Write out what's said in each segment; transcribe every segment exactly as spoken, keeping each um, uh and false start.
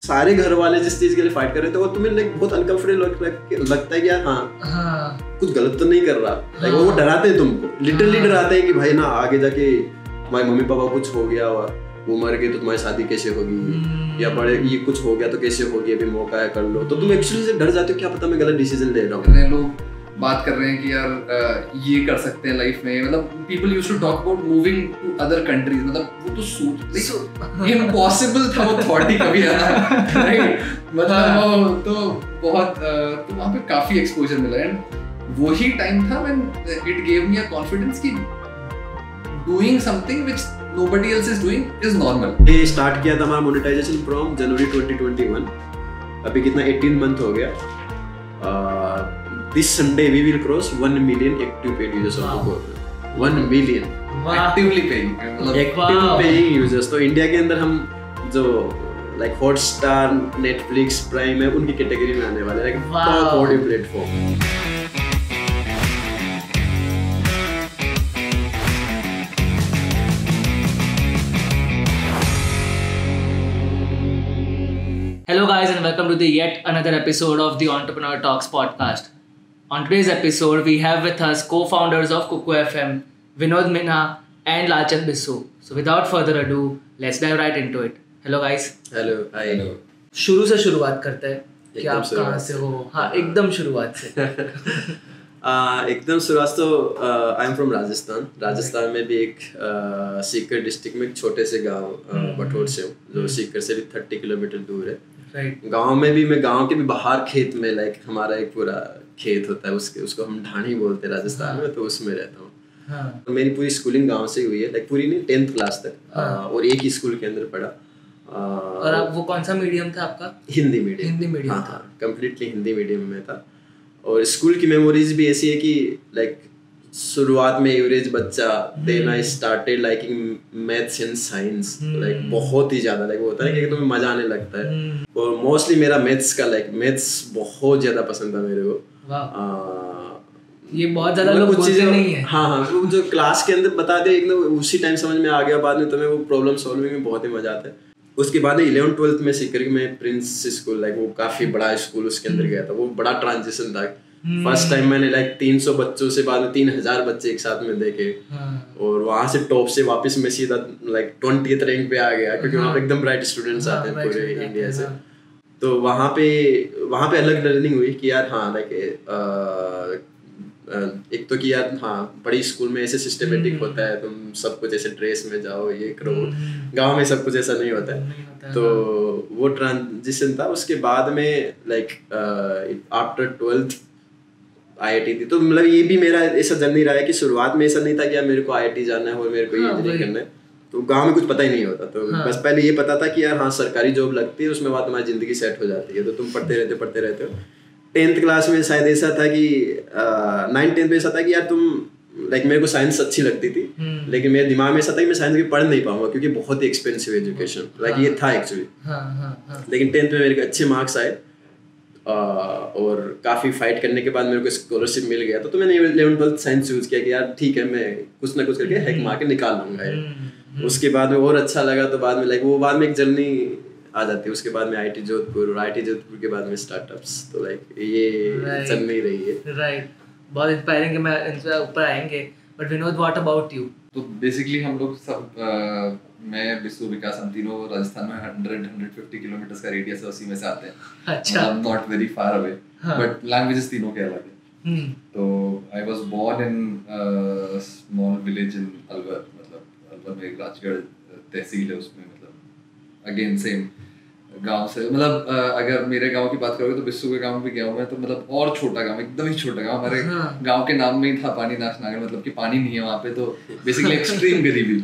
सारे घर वाले जिस चीज के लिए फाइट कर रहे थे वो तुम्हें लाइक बहुत अनकंफर्टेबल लगता है कि यार हाँ, हाँ कुछ गलत तो नहीं कर रहा। हाँ, वो डराते हैं तुमको, लिटरली हाँ, डराते हैं कि भाई ना आगे जाके तुम्हारे मम्मी पापा कुछ हो गया और वो मर गए तो तुम्हारी शादी कैसे होगी, या बड़े ये कुछ हो गया तो कैसे होगी, अभी मौका है कर लो। तो तुम एक्चुअली से डर जाते हो, क्या पता मैं गलत डिसीजन ले रहा हूँ। लोग बात कर रहे हैं कि यार ये कर सकते हैं लाइफ में, मतलब people used to talk about moving to other countries, मतलब वो तो सूट इम्पॉसिबल था, वो थॉट ही कभी आया राइट, मतलब वो तो बहुत तो वहाँ पे काफी एक्सपोजर मिला। एंड वही टाइम था when it gave me a confidence कि doing something which nobody else is doing is normal। ये स्टार्ट किया था हमारा monetisation from January twenty twenty one, अभी कितना अठारह मंथ हो गया। This Sunday we will cross one million active paid users of the one million actively paying active paying users. तो इंडिया के अंदर हम जो लाइक हॉटस्टार, नेटफ्लिक्स, प्राइम है उनकी कैटेगरी में आने वाले हैं, top audio platform. Hello guys and welcome to the yet another episode of the Entrepreneur Talks podcast. On today's episode we have with us co-founders of Kuku F M, Vinod Minha and Laalchand Bissu. So without further ado, let's dive right into it. Hello guys. Hello. Hi. Hello. शुरू से शुरुआत करते हैं कि आप कहाँ से हो। हाँ एकदम शुरुआत से। uh, एकदम शुरुआत तो I am from Rajasthan. Rajasthan में भी एक uh, सीकर डिस्ट्रिक्ट में एक छोटे से गांव uh, बठोर से हूँ, जो सीकर से भी थर्टी किलोमीटर दूर है। Right. गांव में भी मैं गांव के भी बाहर खेत में लाइक हमारा एक पूरा खेत होता है, उसके उसको हम ढाणी बोलते हैं राजस्थान में, तो उसमें रहता हूँ। हाँ. तो मेरी पूरी स्कूलिंग गांव से ही हुई है, लाइक पूरी नहीं टेंथ क्लास तक। हाँ. और एक ही स्कूल के अंदर पढ़ा। और आप वो कौन सा मीडियम था आपका? हिंदी मीडियम। हिंदी मीडियम हाँ हाँ कम्प्लीटली हिंदी मीडियम में था। और स्कूल की मेमोरीज भी ऐसी है कि लाइक शुरुआत में एवरेज बच्चा, then I started liking maths and science, like बहुत ही ज्यादा लाइक होता है कि तुम्हें मजा आने लगता है। और मोस्टली मेरा मैथ्स का लाइक मैथ्स बहुत ज्यादा पसंद था मेरे को। आ, ये बहुत ज्यादा लोग बोलते नहीं है। हाँ हाँ वो जो क्लास के अंदर बताते एकदम उसी टाइम समझ में आ गया, बाद में तुम्हें वो प्रॉब्लम सॉल्विंग में बहुत ही मजा आता है। उसके बाद इलेवन ट्वेल्थ में सीकर में प्रिंस स्कूल, लाइक वो काफी बड़ा स्कूल, उसके अंदर गया था। वो बड़ा ट्रांजिशन था। फर्स्ट टाइम मैंने लाइक तीन सौ बच्चों से बाद में तीन हजार बच्चे एक साथ में देखे। हाँ। और वहां से टॉप से वापस मैं सीधा लाइक ट्वेंटिएथ रैंक पे आ गया, क्योंकि वहाँ पे एकदम ब्राइट स्टूडेंट्स आते हैं पूरे इंडिया से। तो वहाँ पे वहाँ पे अलग लर्निंग हुई कि यार हाँ लाइक एक तो कि यार हाँ बड़ी स्कूल में ऐसे सिस्टमेटिक होता है, तुम सब कुछ ऐसे ड्रेस में जाओ ये करो। गांव में सब कुछ ऐसा नहीं होता है। तो वो ट्रांजिशन था। उसके बाद में like after twelfth I I T थी। तो मतलब ये भी मेरा ऐसा जर्नी रहा है कि शुरुआत में ऐसा नहीं था कि यार मेरे को आई आई टी जाना है और मेरे को ये इंजीनियरिंग करना है। तो गांव में कुछ पता ही नहीं होता। तो हाँ। बस पहले ये पता था कि यार हाँ सरकारी जॉब लगती है, उसमें बाद तुम्हारी जिंदगी सेट हो जाती है, तो तुम पढ़ते रहते पढ़ते रहते हो। टेंथ क्लास में शायद ऐसा था कि नाइन टेंथ में ऐसा था कि यार तुम लाइक मेरे को साइंस अच्छी लगती थी, लेकिन मेरे दिमाग में ऐसा था कि मैं साइंस की पढ़ नहीं पाऊंगा क्योंकि बहुत ही एक्सपेंसिव एजुकेशन लाइक ये था एक्चुअली। लेकिन टेंथ में मेरे को अच्छे मार्क्स आए और काफ़ी फाइट करने के बाद मेरे को स्कॉलरशिप मिल गया। तो, तो मैंने इलेवन ट्वेल्थ साइंस चूज किया कि यार ठीक है मैं कुछ ना कुछ करके हैक मार के निकाल लूँगा। उसके बाद में और अच्छा लगा, तो बाद में लाइक वो बाद में एक जर्नी आ जाती है। उसके बाद में आई आई टी जोधपुर और आई आई टी जोधपुर के बाद में स्टार्टअप्स। तो लाइक ये जर्नी रही है। राइट, बहुत इंस्पायरिंग है। मैं इन पे ऊपर आएंगे, but Vinod what about you? तो बेसिकली हम लोग सब uh, मैं बिस्सू विकास हम तीनों राजस्थान में हंड्रेड हंड्रेड फिफ्टी किलोमीटर का रेडियस है, उसी में से आते हैं। अच्छा, not very far away, but languages तीनों के अलग है। तो I was born in small village in Alwar, मतलब अलवर में एक राजगढ़ तहसील है, उसमें मतलब अगेन सेम गांव से। मतलब अगर मेरे गांव की बात करोगे तो बिस्सू के गांव भी गया हूं मैं, तो मतलब और छोटा गांव, एकदम ही छोटा गांव। हमारे हाँ। गांव के नाम में ही था पानी नाश नागर, मतलब कि पानी नहीं है वहाँ पे, तो बेसिकली एक्सट्रीम गरीबी।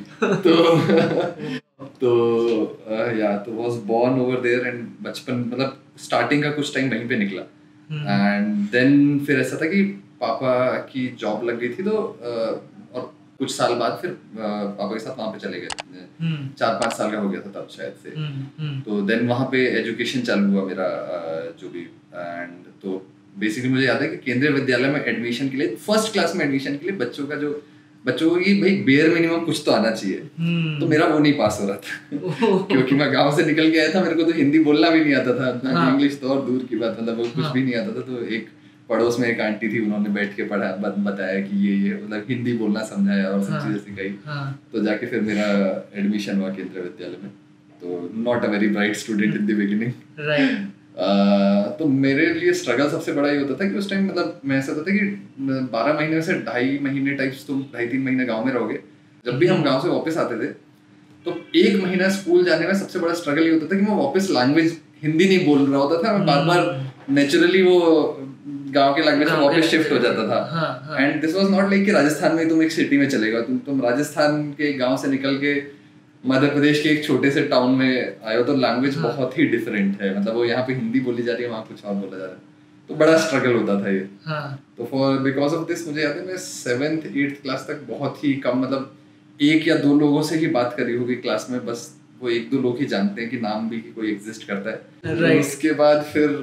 तो तो या तो was born over there and बचपन मतलब स्टार्टिंग का कुछ टाइम वहीं पे निकला। एंड देन फिर ऐसा था कि पापा की जॉब लग गई थी, तो और कुछ साल बाद फिर पापा के साथ वहाँ पे चले गए। चार पाँच साल का हो गया था तब शायद से। तो देन वहाँ पे एजुकेशन चालू हुआ मेरा जो भी। एंड तो बेसिकली मुझे याद है कि केंद्रीय विद्यालय में एडमिशन के लिए, फर्स्ट क्लास में एडमिशन के लिए बच्चों का जो बच्चों को कि भाई बेयर मिनिमम कुछ तो आना चाहिए। hmm. तो मेरा वो नहीं पास हो रहा था क्योंकि मैं गांव से निकल के आया था, मेरे को तो हिंदी बोलना भी नहीं आता था, हाँ. इंग्लिश तो और दूर की बात, मतलब वो कुछ हाँ. भी नहीं आता था। तो एक पड़ोस में एक आंटी थी, उन्होंने बैठ के पढ़ा बताया कि ये ये मतलब हिंदी बोलना समझाया और सब चीजें सिखाई। तो जाके फिर मेरा एडमिशन हुआ केंद्रीय विद्यालय में। तो not a very bright student in the beginning. Right. तो मेरे लिए स्ट्रगल सबसे बड़ा ये होता था कि उस टाइम मतलब मैं ऐसा होता था कि बारह महीने में से ढाई महीने टाइप्स तुम ढाई तीन महीने गांव में रहोगे। जब भी हम गांव से वापस आते थे तो एक महीना स्कूल जाने में सबसे बड़ा स्ट्रगल ये होता था कि मैं वापस लैंग्वेज हिंदी नहीं बोल रहा होता था, मैं बार बार नेचुरली वो गांव के लैंग्वेज में वापस शिफ्ट हो जाता था। And this was not like कि राजस्थान में तुम एक सिटी में चलेगा, तुम तुम राजस्थान के गांव से निकल के मध्य प्रदेश के एक छोटे से टाउन में आए हो तो लैंग्वेज हाँ. बहुत ही डिफरेंट है। मतलब वो यहाँ पे हिंदी बोली जा रही है, वहाँ कुछ और बोला जा रहा है, तो बड़ा स्ट्रगल होता था ये। हाँ. तो फॉर बिकॉज ऑफ दिस मुझे याद है मैं सेवेंथ एट्थ क्लास तक बहुत ही कम, मतलब एक या दो लोगों से ही बात करी होगी क्लास में, बस वो एक दो लोग ही जानते हैं कि नाम भी कि कोई एग्जिस्ट करता है। right. उसके बाद फिर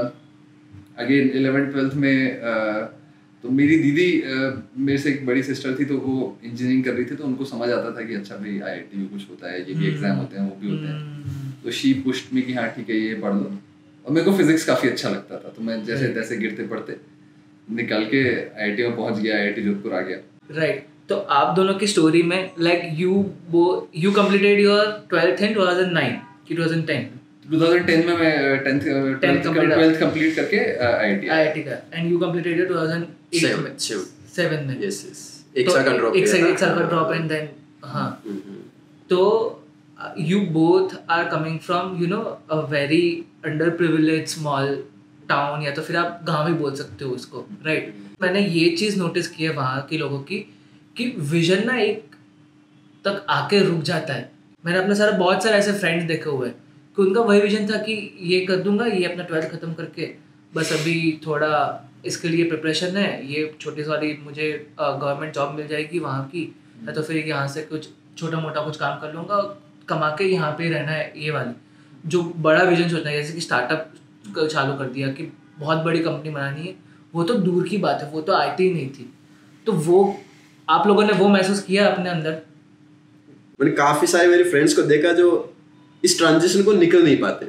अगेन इलेवेंथ ट्वेल्थ में uh, तो मेरी दीदी मेरे से एक बड़ी सिस्टर थी, तो वो इंजीनियरिंग कर रही थी, तो उनको समझ आता था कि अच्छा भाई आईआईटी में कुछ होता है, ये भी एग्जाम होते हैं, वो भी होते हैं। तो शी पुश्ड में कि हाँ ठीक है ये पढ़ लो, और मेरे को फिजिक्स काफ़ी अच्छा लगता था, तो मैं जैसे तैसे गिरते पढ़ते निकल के आईआईटी में पहुंच गया, आईआईटी जोधपुर आ गया। राइट। तो आप दोनों की स्टोरी में लाइक यू वो you completed your twelfth in two thousand nine की two thousand ten two thousand ten में मैं टेंथ ट्वेल्थ कंप्लीट करके आईआईटी आईआईटी का, and you completed your two thousand eight में सेवन में। यस यस एक साल का ड्रॉप, एक साल का ड्रॉप एंड देन हाँ। तो you both are coming from you know a very underprivileged small town, या तो फिर आप गाँव ही बोल सकते हो उसको, राइट right? मैंने ये चीज़ नोटिस की है वहाँ के लोगों की कि विजन ना एक तक आके रुक जाता है। मैंने अपने सारे बहुत सारे ऐसे फ्रेंड्स देखे हुए हैं कि उनका वही विजन था कि ये कर दूंगा, ये अपना ट्वेल्थ ख़त्म करके बस अभी थोड़ा इसके लिए प्रिपरेशन है, ये छोटी वाली मुझे गवर्नमेंट जॉब मिल जाएगी वहाँ की, या तो फिर यहाँ से कुछ छोटा मोटा कुछ काम कर लूँगा, कमा के यहाँ पे रहना है। ये वाली जो बड़ा विजन सोचना है, जैसे कि स्टार्टअप चालू कर दिया कि बहुत बड़ी कंपनी बनानी है, वो तो दूर की बात है, वो तो आईटी नहीं थी। तो वो आप लोगों ने वो महसूस किया अपने अंदर? मैंने काफ़ी सारे मेरे फ्रेंड्स को देखा जो इस ट्रांजिशन को निकल नहीं पाते।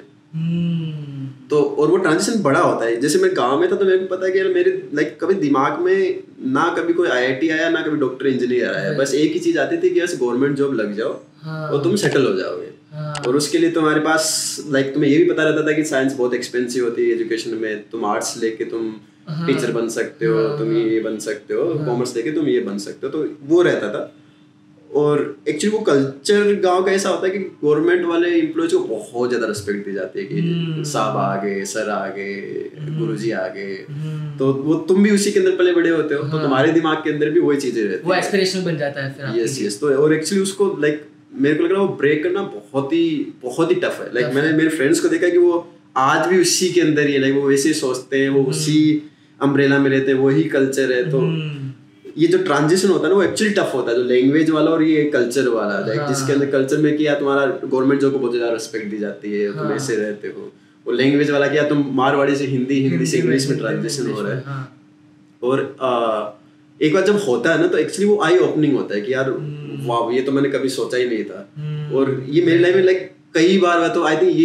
hmm. तो और वो ट्रांजिशन बड़ा होता है। जैसे मैं गांव में था तो मेरे को पता है कि यार मेरे लाइक कभी दिमाग में ना कभी कोई आईआईटी आया, ना कभी डॉक्टर इंजीनियर आया, बस एक ही चीज़ आती थी कि ऐसे गवर्नमेंट जॉब लग जाओ हाँ. और तुम सेटल हो जाओगे। हाँ. और उसके लिए तुम्हारे पास लाइक तुम्हें ये भी पता रहता था कि साइंस बहुत एक्सपेंसिव होती है एजुकेशन में, तुम आर्ट्स लेके तुम हाँ. टीचर बन सकते हो, हाँ. तुम ये बन सकते हो, कॉमर्स लेके तुम ये बन सकते हो, तो वो रहता था। और एक्चुअली वो कल्चर गांव का ऐसा होता है कि गवर्नमेंट वाले एम्प्लॉयज को बहुत ज़्यादा रिस्पेक्ट दी जाती है कि साहब आ गए, सर आ गए, गुरुजी आ गए, तो वो तुम भी उसी के अंदर पले बड़े होते हो, तो तुम्हारे दिमाग के अंदर भी वही चीज़ें रहती है, वो एस्पिरेशनल बन जाता है फिर। Yes yes. तो और एक्चुअली उसको लाइक मेरे को लग रहा है वो ब्रेक करना बहुत ही बहुत ही टफ है। लाइक मैंने मेरे फ्रेंड्स को देखा कि वो आज भी उसी के अंदर ही है, लाइक वो वैसे ही सोचते हैं, वो उसी अम्ब्रेला में रहते हैं, वही कल्चर है। तो ये जो ट्रांजिशन होता है ना वो एक्चुअली टफ होता है, जो लैंग्वेज वाला और ये कल्चर वाला, लाइक हाँ। जिसके अंदर कल्चर में किया तुम्हारा गवर्नमेंट जॉब को बहुत ज़्यादा रिस्पेक्ट दी जाती है, हाँ। तुम ऐसे रहते हो, और लैंग्वेज वाला किया तुम मारवाड़ी से हिंदी, हिंदी से इंग्लिश में ट्रांजिशन हो रहा है। हाँ। और आ, एक बार जब होता है ना तो एक्चुअली वो आई ओपनिंग होता है कि यार वाह ये तो मैंने कभी सोचा ही नहीं था। और ये मेरी लाइफ में लाइक कई बार हुआ, तो आई थिंक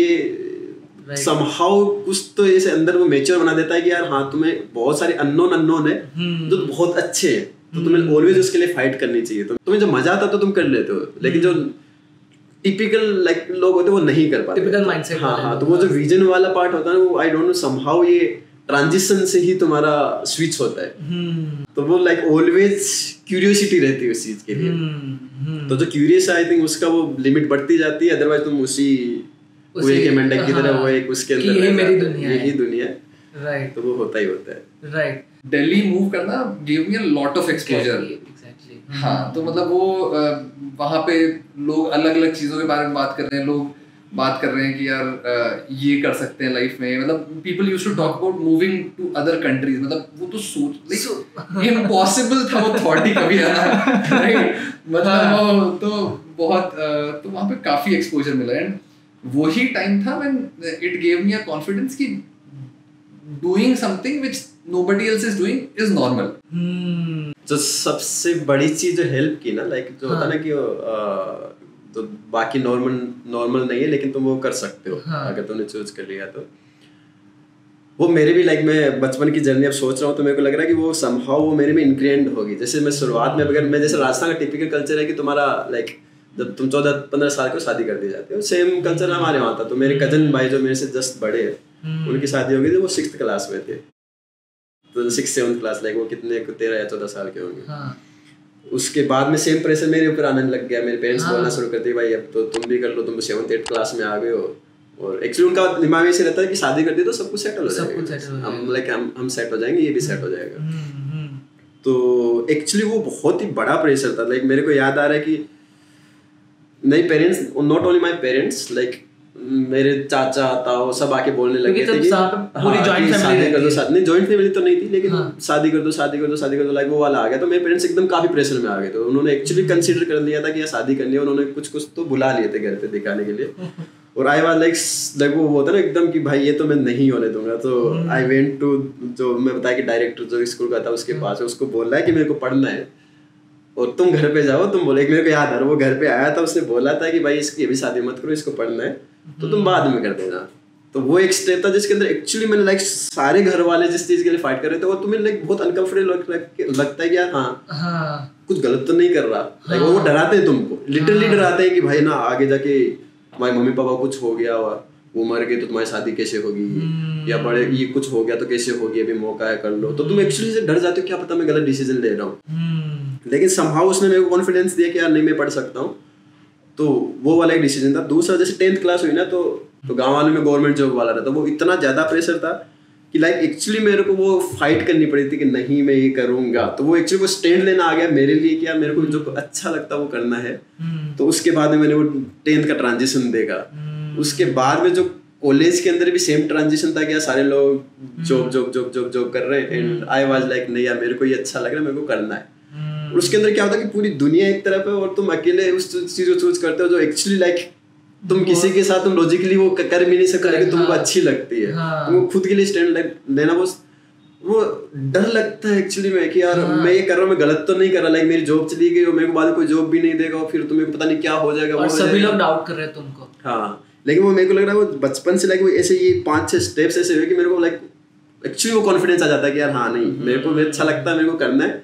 ये समहाउ कुछ तो ऐसे अंदर वो मेच्योर बना देता है कि यार हाँ तुम्हें बहुत सारे अननोन अननोन है जो बहुत अच्छे हैं, तो तुम्हें ऑलवेज उसके लिए फाइट करनी चाहिए। तो तुम्हें जब मजा आता तो तुम कर लेते हो, लेकिन जो टिपिकल लाइक लोग होते हैं वो नहीं कर पाते, टिपिकल माइंडसेट। हाँ हाँ। तो वो जो विजन वाला पार्ट होता है ना वो आई डोंट नो समहाउ ये ट्रांजिशन से ही तुम्हारा स्विच होता है। तो वो लाइक ऑलवेज क्यूरियोसिटी रहती है उस चीज के लिए। तो जो क्यूरियस है आई थिंक उसका वो लिमिट बढ़ती जाती है, अदरवाइज तुम उसी कुएं के मेंढक की तरह वो एक उसके अंदर यही मेरी दुनिया है, यही दुनिया है, राइट। तो वो होता ही होता है, राइट। दिल्ली मूव करना give me a lot of exposure. हाँ, तो मतलब वो वहाँ पे लोग अलग अलग चीज़ों के बारे में बात कर रहे हैं, लोग बात कर रहे हैं कि यार ये कर सकते हैं लाइफ में, मतलब people used to talk about moving to other countries. मतलब वो तो सोच लाइक इम्पॉसिबल था, वो थॉट ही कभी आना, राइट। मतलब वो तो बहुत तो वहाँ पे काफ़ी एक्सपोजर मिला। एंड वही टाइम था when it gave me a confidence कि doing something which nobody else is doing is normal. Hmm. जो सबसे बड़ी चीज जो हेल्प की ना, लाइक जो होता है ना कि आ, तो बाकी नॉर्मल नॉर्मल नहीं है लेकिन तुम वो कर सकते हो हाँ. अगर तुमने चूज कर लिया तो वो मेरे भी लाइक मैं बचपन की जर्नी अब सोच रहा हूँ तो मेरे को लग रहा है कि वो समहाउ वो मेरे में इनग्रेन्ड होगी. जैसे मैं शुरुआत में अगर मैं जैसे राजस्थान का टिपिकल कल्चर है कि तुम्हारा लाइक जब तुम चौदह पंद्रह साल को शादी कर दी जाती हो, सेम कल्चर हमारे वहाँ था. तो मेरे कजन भाई जो मेरे से जस्ट बड़े हैं उनकी शादी हो गई थी, वो सिक्स्थ क्लास में थे. तो सिक्स सेवन्थ क्लास लाइक वो कितने तेरह या चौदह साल के होंगे हाँ. उसके बाद में सेम प्रेशर मेरे ऊपर आने लग गया. मेरे पेरेंट्स हाँ. बोलना शुरू करते भाई अब तो तुम भी कर लो, तुम सेवन्थ एट्थ क्लास में आ गए हो. और एक्चुअली उनका दिमाग ऐसे रहता है कि शादी कर दी तो सब कुछ सेटल हो जाएगा, हम लाइक हम हम सेट हो जाएंगे, ये भी सेट हो जाएगा. तो एक्चुअली वो बहुत ही बड़ा प्रेशर था. लाइक मेरे को याद आ रहा है कि नहीं parents, not only my parents, like मेरे चाचा ताऊ सब आके बोलने लगे थे कि पूरी जॉइंट फैमिली कर दो. नहीं जॉइंट फैमिली तो नहीं थी लेकिन हाँ. शादी कर दो शादी कर दो शादी कर दो लाइक वो वाला आ गया. तो मेरे पेरेंट्स एकदम काफी प्रेशर में आ गए. तो उन्होंने एक्चुअली कंसीडर कर लिया था कि यार शादी करनी है. उन्होंने कुछ कुछ तो बुला लिए थे घर पे दिखाने के लिए. और आई वाज लाइक लाइक वो होता ना एकदम कि भाई ये तो मैं नहीं होने दूंगा. तो आई वेंट टू जो मैं बताया कि डायरेक्टर जो स्कूल का था उसके पास, उसको बोल रहा है कि मेरे को पढ़ना है और तुम घर पे जाओ. तुम बोले मेरे को याद आ रहा वो घर पे आया था, उसने बोला था कि भाई इसकी अभी शादी मत करो, इसको पढ़ना है तो तुम बाद में कर देना. तो वो एक स्टेप था जिसके अंदर एक्चुअली मैंने लाइक सारे घर वाले जिस चीज के लिए फाइट कर रहे थे और तुम्हें लाइक बहुत अनकंफर्टेबल लगता है कि यार हाँ, हाँ कुछ गलत तो नहीं कर रहा. लाइक वो डराते हैं तुमको, लिटरली डराते हैं कि भाई ना आगे जाके तुम्हारे मम्मी पापा कुछ हो गया हुआ, वो मर गए तो तुम्हारी शादी कैसे होगी, या बड़े ये कुछ हो गया तो कैसे होगी, अभी मौका है कर लो. तो तुम एक्चुअली से डर जाते हो क्या पता मैं गलत डिसीजन ले रहा हूँ. लेकिन समहाउ उसने मेरे को कॉन्फिडेंस दिया कि यार नहीं मैं पढ़ सकता हूँ. तो वो वाला एक डिसीजन था. दूसरा जैसे टेंथ क्लास हुई ना तो तो गाँव वालों में गवर्नमेंट जॉब वाला रहता, वो इतना ज्यादा प्रेशर था कि लाइक एक्चुअली मेरे को वो फाइट करनी पड़ी थी कि नहीं मैं ये करूंगा. तो वो एक्चुअली वो स्टैंड लेना आ गया मेरे लिए कि यार मेरे को जो अच्छा लगता है वो करना है. तो उसके बाद में मैंने वो टेंथ का ट्रांजिशन देखा. उसके बाद में जो कॉलेज के अंदर भी सेम ट्रांजिशन था कि यार सारे लोग job job job job job कर रहे हैं एंड आई वाज लाइक नहीं यार मेरे को ये अच्छा लग रहा है, मेरे को करना है. और उसके अंदर क्या होता है कि पूरी दुनिया एक तरफ है और तुम अकेले उस चीज को चूज करते हो जो एक्चुअली लाइक तुम किसी के साथ तुम लॉजिकली वो कर भी नहीं सकते लेकिन तुमको अच्छी लगती है. तुमको खुद के लिए स्टैंड लेना वो वो डर लगता है एक्चुअली में कि यार मैं ये कर रहा हूँ, मैं गलत तो नहीं कर रहा. लाइक मेरी जॉब चली गई और मेरे को बाद में कोई जॉब भी नहीं देगा, फिर तुम्हें पता नहीं क्या हो जाएगा. और सभी लोग डाउट कर रहे हैं तुमको. हाँ लेकिन वो मेरे को लग रहा है वो बचपन से लाइक वो ऐसे ये पांच छह स्टेप्स ऐसे हुए कि मेरे को लाइक एक्चुअली वो कॉन्फिडेंस आ जाता है कि यार हाँ नहीं मेरे को अच्छा लगता है, मेरे को करना है.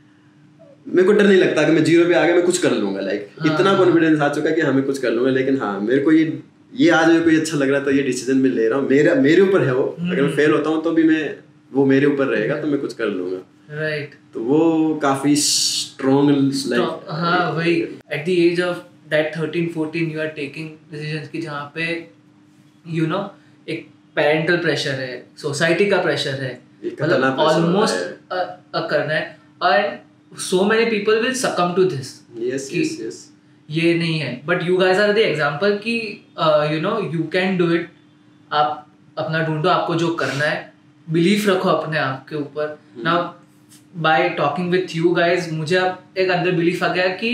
मेरे को डर नहीं लगता कि मैं जीरो पे आ गया मैं कुछ कर लूंगा. लाइक हाँ, इतना कॉन्फिडेंस आ चुका है कि हाँ मैं कुछ कर लूंगा. लेकिन हाँ मेरे को ये ये आज मेरे को ये अच्छा लग रहा है तो ये डिसीजन मैं ले रहा हूँ. मेरा मेरे ऊपर है वो. अगर मैं फेल होता हूँ तो भी मैं वो मेरे ऊपर रहेगा तो मैं कुछ कर लूंगा. राइट. तो वो काफी स्ट्रॉन्ग लाइक हाँ वही at the age of that thirteen fourteen you are taking decisions की जहाँ पे यू नो एक पेरेंटल प्रेशर है, सोसाइटी का प्रेशर है, मतलब ऑलमोस्ट करना है. और so many people will succumb to this. Yes yes yes ये नहीं है but you guys are the example कि you know you can do it. आप अपना ढूंढो, आपको जो करना है, बिलीफ रखो अपने आप के ऊपर. Now by talking with you guys मुझे अब एक अंदर बिलीफ आ गया कि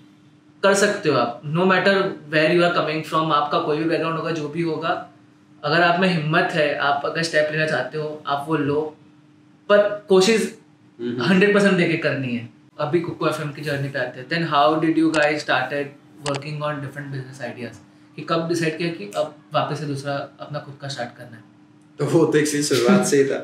कर सकते हो आप, no matter where you are coming from. आपका कोई भी बैकग्राउंड होगा, जो भी होगा, अगर आप में हिम्मत है, आप अगर स्टेप लेना चाहते हो आप वो लो. पर कोशिश हंड्रेड परसेंट देके करनी है. अभी कुकू एफएम की जर्नी पे आते हैं. Then how did you guys started working on different business ideas? कि कब डिसाइड किया कि अब वापस से दूसरा अपना खुद का स्टार्ट करना है? तो वो तो एक शुरुआत से ही था.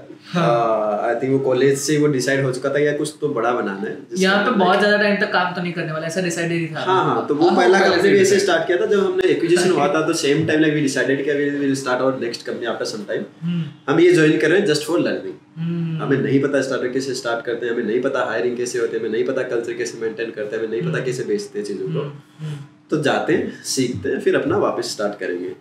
आई थिंक वो कॉलेज से वो डिसाइड हो चुका था या कुछ तो बड़ा बनाना है. यहाँ पे बहुत ज्यादा टाइम तक काम तो नहीं करने वाला, ऐसा डिसाइड ही था. हाँ हाँ तो वो पहला कंपनी भी ऐसे स्टार्ट किया था जब हमने एक्विजिशन हुआ था. तो same time like we decided कि we will start our next company after some time. हम ये ज्वाइन कर रहे हैं जस्ट फॉर लर्निंग. हमें नहीं पता स्टार्टअप कैसे स्टार्ट करते हैं, हमें नहीं पता हायरिंग कैसे होती है, हमें नहीं पता कल्चर कैसे मेंटेन करते हैं, हमें नहीं पता कैसे बेचते हैं चीजों को. तो जाते हैं, सीखते हैं, फिर अपना वापस स्टार्ट करेंगे.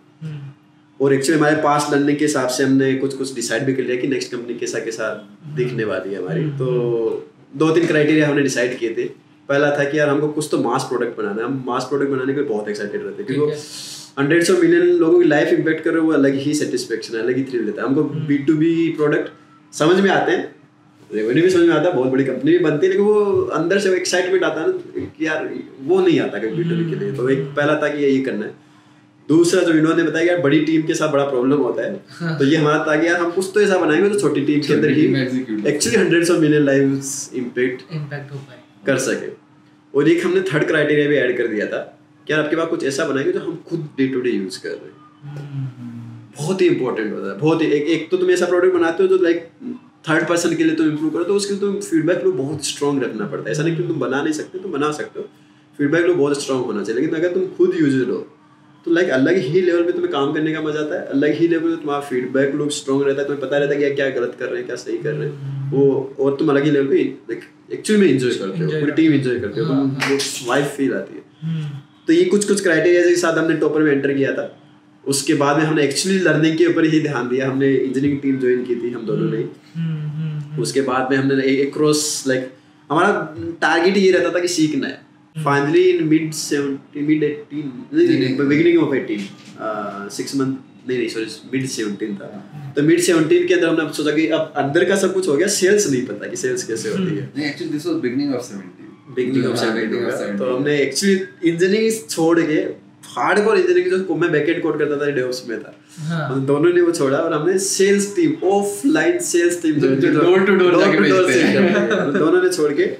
और एक्चुअली हमारे पास लर्निंग के हिसाब से हमने कुछ कुछ डिसाइड भी कर लिया कि नेक्स्ट कंपनी कैसा कैसा दिखने वाली है हमारी. तो दो तीन क्राइटेरिया हमने डिसाइड किए थे. पहला था कि यार हमको कुछ तो मास प्रोडक्ट बनाना है. हम मास प्रोडक्ट बनाने के लिए बहुत एक्साइटेड रहते हैं क्योंकि हंड्रेड्स ऑफ मिलियन लोगों की लाइफ इम्पैक्ट कर रहे हैं. वो अलग ही सेटिस्फेक्शन है, अलग ही थ्रिल देता है. हमको बी टू बी प्रोडक्ट समझ में आते हैं, रेवेन्यू भी समझ में आता है, बहुत बड़ी कंपनी भी बनती है, लेकिन वो अंदर से एक्साइटमेंट आता है ना कि यार वो नहीं आता कभी बी टू बी के लिए. तो एक पहला था कि ये करना है. दूसरा जो विनोद ने बताया यार बड़ी टीम के साथ बड़ा प्रॉब्लम होता है, तो ये हमारा था कि यार हम कुछ तो ऐसा बनाएंगे जो छोटी टीम के अंदर ही actually hundreds of million lives impact impact हो पाए कर सके। और एक हमने थर्ड क्राइटेरिया भी ऐड कर दिया था कि यार आपके पास कुछ ऐसा बनाएंगे जो हम खुद डे टू डे यूज कर रहे हैं। बहुत ही इंपॉर्टेंट होता है, बहुत ही एक, एक तो तुम ऐसा प्रोडक्ट बनाते हो जो लाइक थर्ड पर्सन के लिए तुम इम्प्रूव करो, तो उसके लिए तुम फीडबैक लूप बहुत स्ट्रॉन्ग रखना पड़ता है। ऐसा नहीं कि तुम बना नहीं सकते, तुम बना सकते हो, फीडबैक लूप बहुत स्ट्रॉन्ग होना चाहिए। लेकिन अगर तुम खुद यूजर हो तो लाइक अलग ही लेवल पे तुम्हें काम करने का मजा आता है, अलग ही लेवल पे तुम्हारा फीडबैक लूप स्ट्रॉन्ग रहता है, तुम्हें पता रहता है कि क्या गलत कर रहे हैं क्या सही कर रहे हैं वो, और तुम अलग ही लेवल पे लाइक एक्चुअली में एंजॉय करते हो, पूरी टीम एंजॉय करते हो, तुम वो वाइब फील आती है। तो ये कुछ कुछ क्राइटेरिया के साथ हमने टॉपर में एंटर किया था। उसके बाद में हमने एक्चुअली लर्निंग के ऊपर ही ध्यान दिया, हमने इंजीनियरिंग टीम ज्वाइन की थी हम दोनों ने। उसके बाद में हमने एक क्रॉस लाइक हमारा टारगेट ये रहता था कि सीखना है। Finally in mid seventeen mid eighteen beginning of eighteen six month नहीं नहीं सॉरी मिड सेवेंटीन था, तो मिड सेवेंटीन के अंदर हमने सोचा कि अब अंदर का सब कुछ हो गया, सेल्स नहीं पता कि सेल्स कैसे होती है। नहीं actually this was beginning of seventeen beginning of seventeen तो हमने एक्चुअली इंजीनियरिंग छोड़ के हार्डकोर इंजीनियरिंग जो मैं बैकएंड कोड करता था डेवऑप्स में था, हम दोनों ने वो छोड़ा और हमने sales team offline sales team जो डोर टू डोर जाके बेचते हैं दोनों ने छोड़ के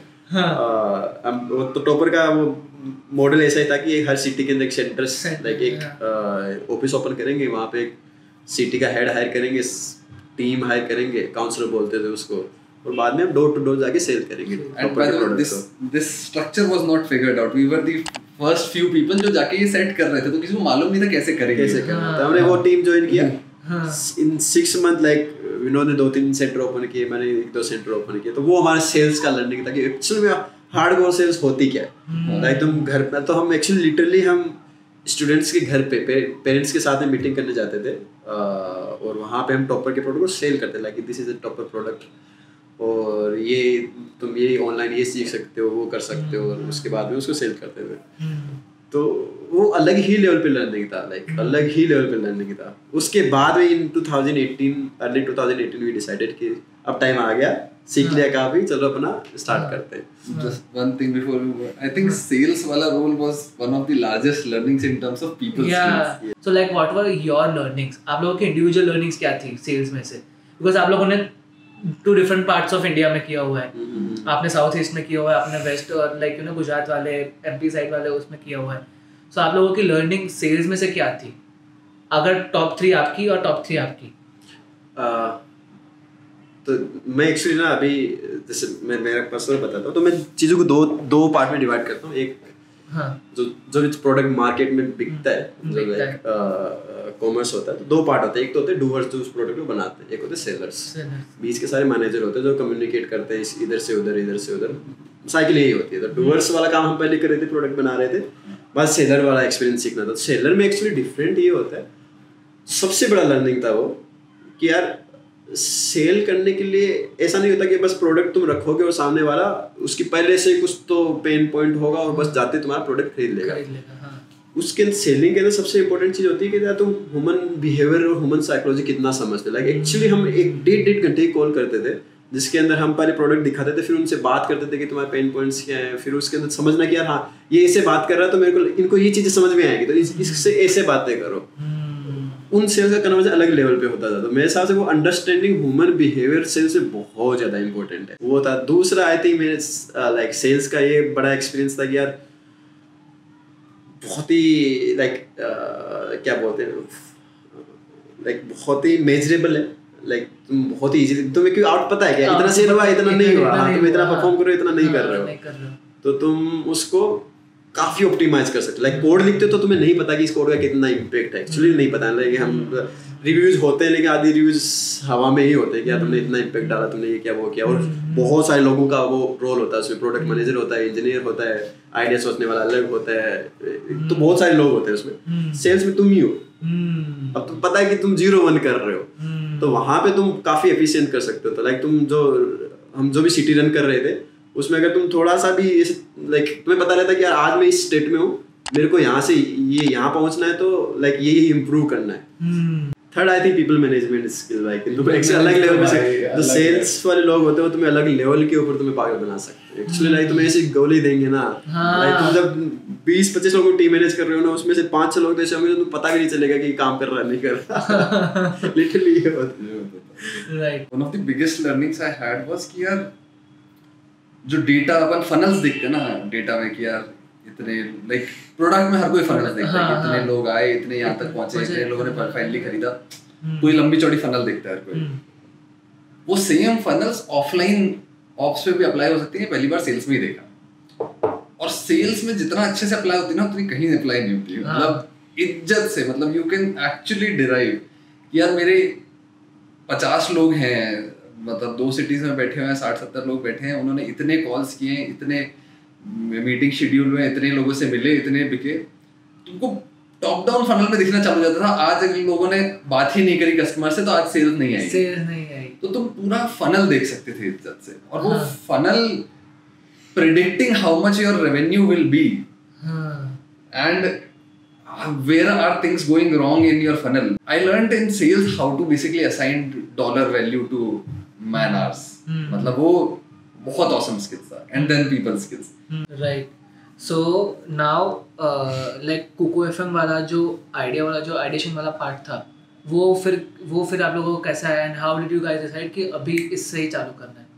तो टॉपर का वो मॉडल ऐसा ही था कि हर सिटी के अंदर एक सेंटर्स लाइक एक ऑफिस ओपन करेंगे, वहाँ पे एक सिटी का हेड हायर करेंगे, टीम हायर करेंगे, काउंसलर बोलते थे उसको, और बाद में हम डोर टू डोर जाके सेल करेंगे। And by the way, this this structure was not figured out. We were the first few people जो जाके ये सेट कर रहे थे, तो किसी को मालूम नहीं था कैसे करेंगे कैसे करना था। हमने वो टीम ज्वाइन किया in six month like Vinod ने दो तीन सेंटर ओपन किए, मैंने एक दो सेंटर ओपन किए। तो वो हमारा सेल्स का लर्निंग था कि एक्चुअली में हार्डकोर सेल्स होती क्या है। लाइक तुम घर पे तो हम एक्चुअली लिटरली हम स्टूडेंट्स के घर पे पेरेंट्स के साथ में मीटिंग करने जाते थे और वहाँ पे हम टॉपर के प्रोडक्ट को सेल करते like this is a Toppr product और ये तुम ये ऑनलाइन ये सीख सकते हो वो कर सकते हो, और उसके बाद में उसको सेल करते थे। तो वो अलग ही लेवल पे लर्निंग था, लाइक अलग ही लेवल पे लर्निंग था। उसके बाद में in twenty eighteen early twenty eighteen we decided कि अब टाइम आ गया, सीख लिया काफी, चलो अपना स्टार्ट करते हैं। Just one thing before we go, I think sales वाला role was one of the largest learnings in terms of people yeah. skills. So like what were your learnings? आप लोगों की individual learnings क्या थी sales में से? Because आप लोगों ने two different parts of India में किया हुआ है, mm-hmm. आपने साउथ ईस्ट में किया हुआ है, आपने वेस्ट और लाइक यू नो गुजरात वाले एमपी साइड वाले उसमें किया हुआ है। सो so, आप लोगों की लर्निंग सेल्स में से क्या थी? अगर टॉप थ्री आपकी और टॉप थ्री आपकी? uh, तो मैं एक्चुअली ना अभी जैसे मैं मेरा पर्सनल बताता हूँ, तो मैं चीज़ों को दो दो पार्ट में डिवाइड करता हूँ। एक हाँ. जो जो प्रोडक्ट मार्केट में बिकता है, जो लाइक कॉमर्स होता है, तो दो पार्ट होते हैं। एक तो होते हैं डूअर्स जो उस प्रोडक्ट को बनाते हैं, एक होते हैं सेलर्स। बीच के सारे मैनेजर होते हैं जो कम्युनिकेट करते हैं इधर से उधर इधर से उधर, साइकिल यही होती है। तो डूअर्स वाला काम हम पहले कर रहे थे, प्रोडक्ट बना रहे थे, बस सेलर वाला एक्सपीरियंस सीखना था। सेलर में एक्चुअली डिफरेंट ये होता है, सबसे बड़ा लर्निंग था वो कि यार सेल करने के लिए ऐसा नहीं होता कि बस प्रोडक्ट तुम रखोगे और सामने वाला उसकी पहले से कुछ तो पेन पॉइंट होगा और बस जाते तुम्हारा प्रोडक्ट खरीद लेगा। हाँ। उसके सेलिंग के अंदर सबसे इंपॉर्टेंट चीज होती है कि यार तुम ह्यूमन बिहेवियर और ह्यूमन साइकोलॉजी कितना समझते हो। लाइक एक्चुअली हम एक डेढ़ डेढ़ घंटे की कॉल करते थे जिसके अंदर हम पहले प्रोडक्ट दिखाते थे, फिर उनसे बात करते थे कि तुम्हारे पेन पॉइंट्स क्या है, फिर उसके अंदर समझना कि यार हाँ ये ऐसे बात कर रहा है तो मेरे को इनको ये चीजें समझ में आएगी, तो इस, इससे ऐसे बातें करो। उन सेल्स का कन्वर्जन अलग लेवल पे होता था। तो मेरे हिसाब से वो अंडरस्टैंडिंग ह्यूमन बिहेवियर सेल्स से बहुत ज़्यादा इंपॉर्टेंट है, वो था। दूसरा आई थिंक मेरे लाइक सेल्स का ये बड़ा एक्सपीरियंस था कि यार बहुत ही लाइक uh, क्या बोलते हैं लाइक बहुत ही मेजरेबल है। लाइक तुम बहुत ही इजी, तुम्हें क्यों आउट पता है क्या इतना सेल हुआ इतना नहीं हुआ, तुम इतना परफॉर्म करो इतना नहीं कर रहे हो, तो तुम उसको काफी ऑप्टिमाइज कर सकते हो। लाइक कोड लिखते हो तो तुम्हें नहीं पता कि इस कोड का कितना इम्पैक्ट है, एक्चुअली नहीं पता। लाइक हम रिव्यूज होते हैं लेकिन आधी रिव्यूज हवा में ही होते हैं कि यार तुमने इतना इम्पैक्ट डाला, तुमने ये क्या वो किया, और बहुत सारे लोगों का वो रोल होता है उसमें। प्रोडक्ट मैनेजर होता है, इंजीनियर होता है, आइडिया सोचने वाला अलग होता है, तो बहुत सारे लोग होते हैं उसमें। सेल्स में तुम ही हो, अब तुम पता है कि तुम जीरो वन कर रहे हो, तो वहां पे तुम काफी एफिशिएंट कर सकते हो। तो लाइक तुम जो हम जो भी सिटी रन कर रहे थे उसमें अगर तुम थोड़ा सा भी लाइक तुम्हें पता रहता है कि यार आज मैं इस स्टेट में हूँ, मेरे को यहाँ से ये यहाँ पहुँचना है, तो लाइक ये इम्प्रूव करना है, third I think people management skill, like तुम एक से अलग लेवल पे से जो सेल्स वाले लोग होते हैं वो तुम्हें अलग लेवल के ऊपर तुम्हें पागल बना सकते हैं एक्चुअली। लाइक तुम्हें ऐसी गोली देंगे ना, लाइक तुम जब बीस पच्चीस लोगों को टीम मैनेज कर रहे हो ना, उसमें से पांच छह लोग ऐसे होंगे तो तुम्हें पता भी नहीं चलेगा कि काम कर रहा है नहीं कर रहा। लिटरली ये होता है। Right, one of the biggest learnings I had was कि यार जो डेटा अपन फनल्स देखते हैं ना डेटा में कि यार इतने लाइक प्रोडक्ट में हर कोई फनल देखता है, इतने लोग आए, इतने यहाँ तक पहुंचे, इतने लोगों ने फाइनली खरीदा, कोई लंबी चौड़ी फनल देखता है हर कोई। वो सेम फनल्स ऑफलाइन ऑप्स पे भी अप्लाई हो सकती है, पहली बार सेल्स में ही देखा। और सेल्स में जितना अच्छे से अप्लाई होती है ना उतनी कहीं अप्लाई नहीं होती है, मतलब इज्जत से, मतलब यू कैन एक्चुअली डिराइव कि यार मेरे पचास लोग हैं, मतलब दो सिटीज में बैठे हुए हैं, साठ सत्तर लोग बैठे हैं, उन्होंने इतने कॉल्स किए, इतने मीटिंग शेड्यूल में, इतने लोगों से मिले, इतने बिके, तुमको टॉप डाउन फनल में दिखना चालू हो जाता था। आज अगर लोगों ने बात ही नहीं करी कस्टमर से तो आज सेल्स नहीं आई, सेल्स नहीं आई, तो तुम पूरा फनल देख सकते थे इज्जत से। और वो funnel predicting how much your revenue will be and where are things going wrong in your funnel. I learned in sales how to basically assign dollar value to man hours. hmm. मतलब वो बहुत awesome skills था, and then people skills. hmm. Right. So now uh, like Kuku F M वाला जो idea वाला जो ideation वाला part था, वो फिर वो फिर आप लोगों को कैसा है and how did you guys decide कि अभी इससे ही चालू करना है?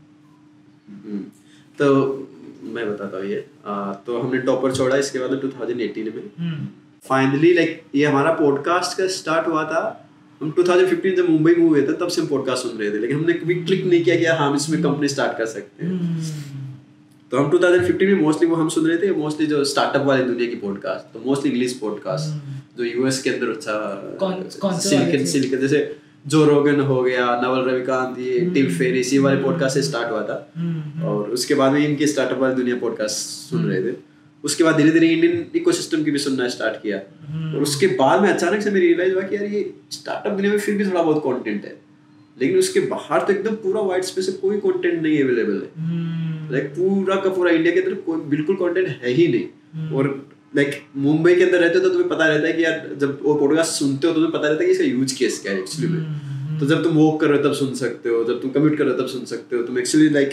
hmm. तो मैं बताता हूँ ये आ, तो हमने टॉपर छोड़ा इसके बाद टू थाउजेंड एटीन में hmm. फाइनली लाइक ये हमारा पॉडकास्ट का स्टार्ट हुआ था, हम टू थाउजेंड फिफ्टीन जब मुंबई में हुए थे तब से हम पॉडकास्ट सुन रहे थे, लेकिन हमने कभी क्लिक नहीं किया कि हम इसमें कंपनी स्टार्ट कर सकते हैं। तो हम टू थाउजेंड फिफ्टीन में मोस्टली वो हम सुन रहे थे मोस्टली जो स्टार्टअप वाले दुनिया की पॉडकास्ट, तो मोस्टली इंग्लिश पॉडकास्ट जो यूएस के अंदर अच्छा सिलिकन सिलिकन जैसे जो रोगन हो गया, नवल रविकांत, ये टिम फेरिस, ये वाले पॉडकास्ट से स्टार्ट हुआ था। और उसके बाद में इनके स्टार्टअप वाली दुनिया पॉडकास्ट सुन रहे थे। उसके बाद धीरे धीरे इंडियन इकोसिस्टम की भी सुनना स्टार्ट किया। और उसके बाद में अचानक से मेरी रियलाइज हुआ कि यार ये स्टार्टअप दुनिया में फिर भी थोड़ा बहुत कंटेंट है, लेकिन उसके बाहर तो एकदम पूरा वाइड स्पेस है, कोई कंटेंट नहीं अवेलेबल है। लाइक पूरा का पूरा इंडिया के अंदर कोई बिल्कुल कंटेंट है ही नहीं। और लाइक मुंबई के अंदर रहते हो तो तुम्हें पता रहता है कि यार जब वो पॉडकास्ट सुनते हो तो तुम्हें पता रहता है कि इसका यूज केस क्या है एक्चुअली में। तो जब तुम वॉक कर रहे हो तब सुन सकते हो, जब तुम कम्यूट कर रहे हो तब सुन सकते हो, तुम एक्चुअली लाइक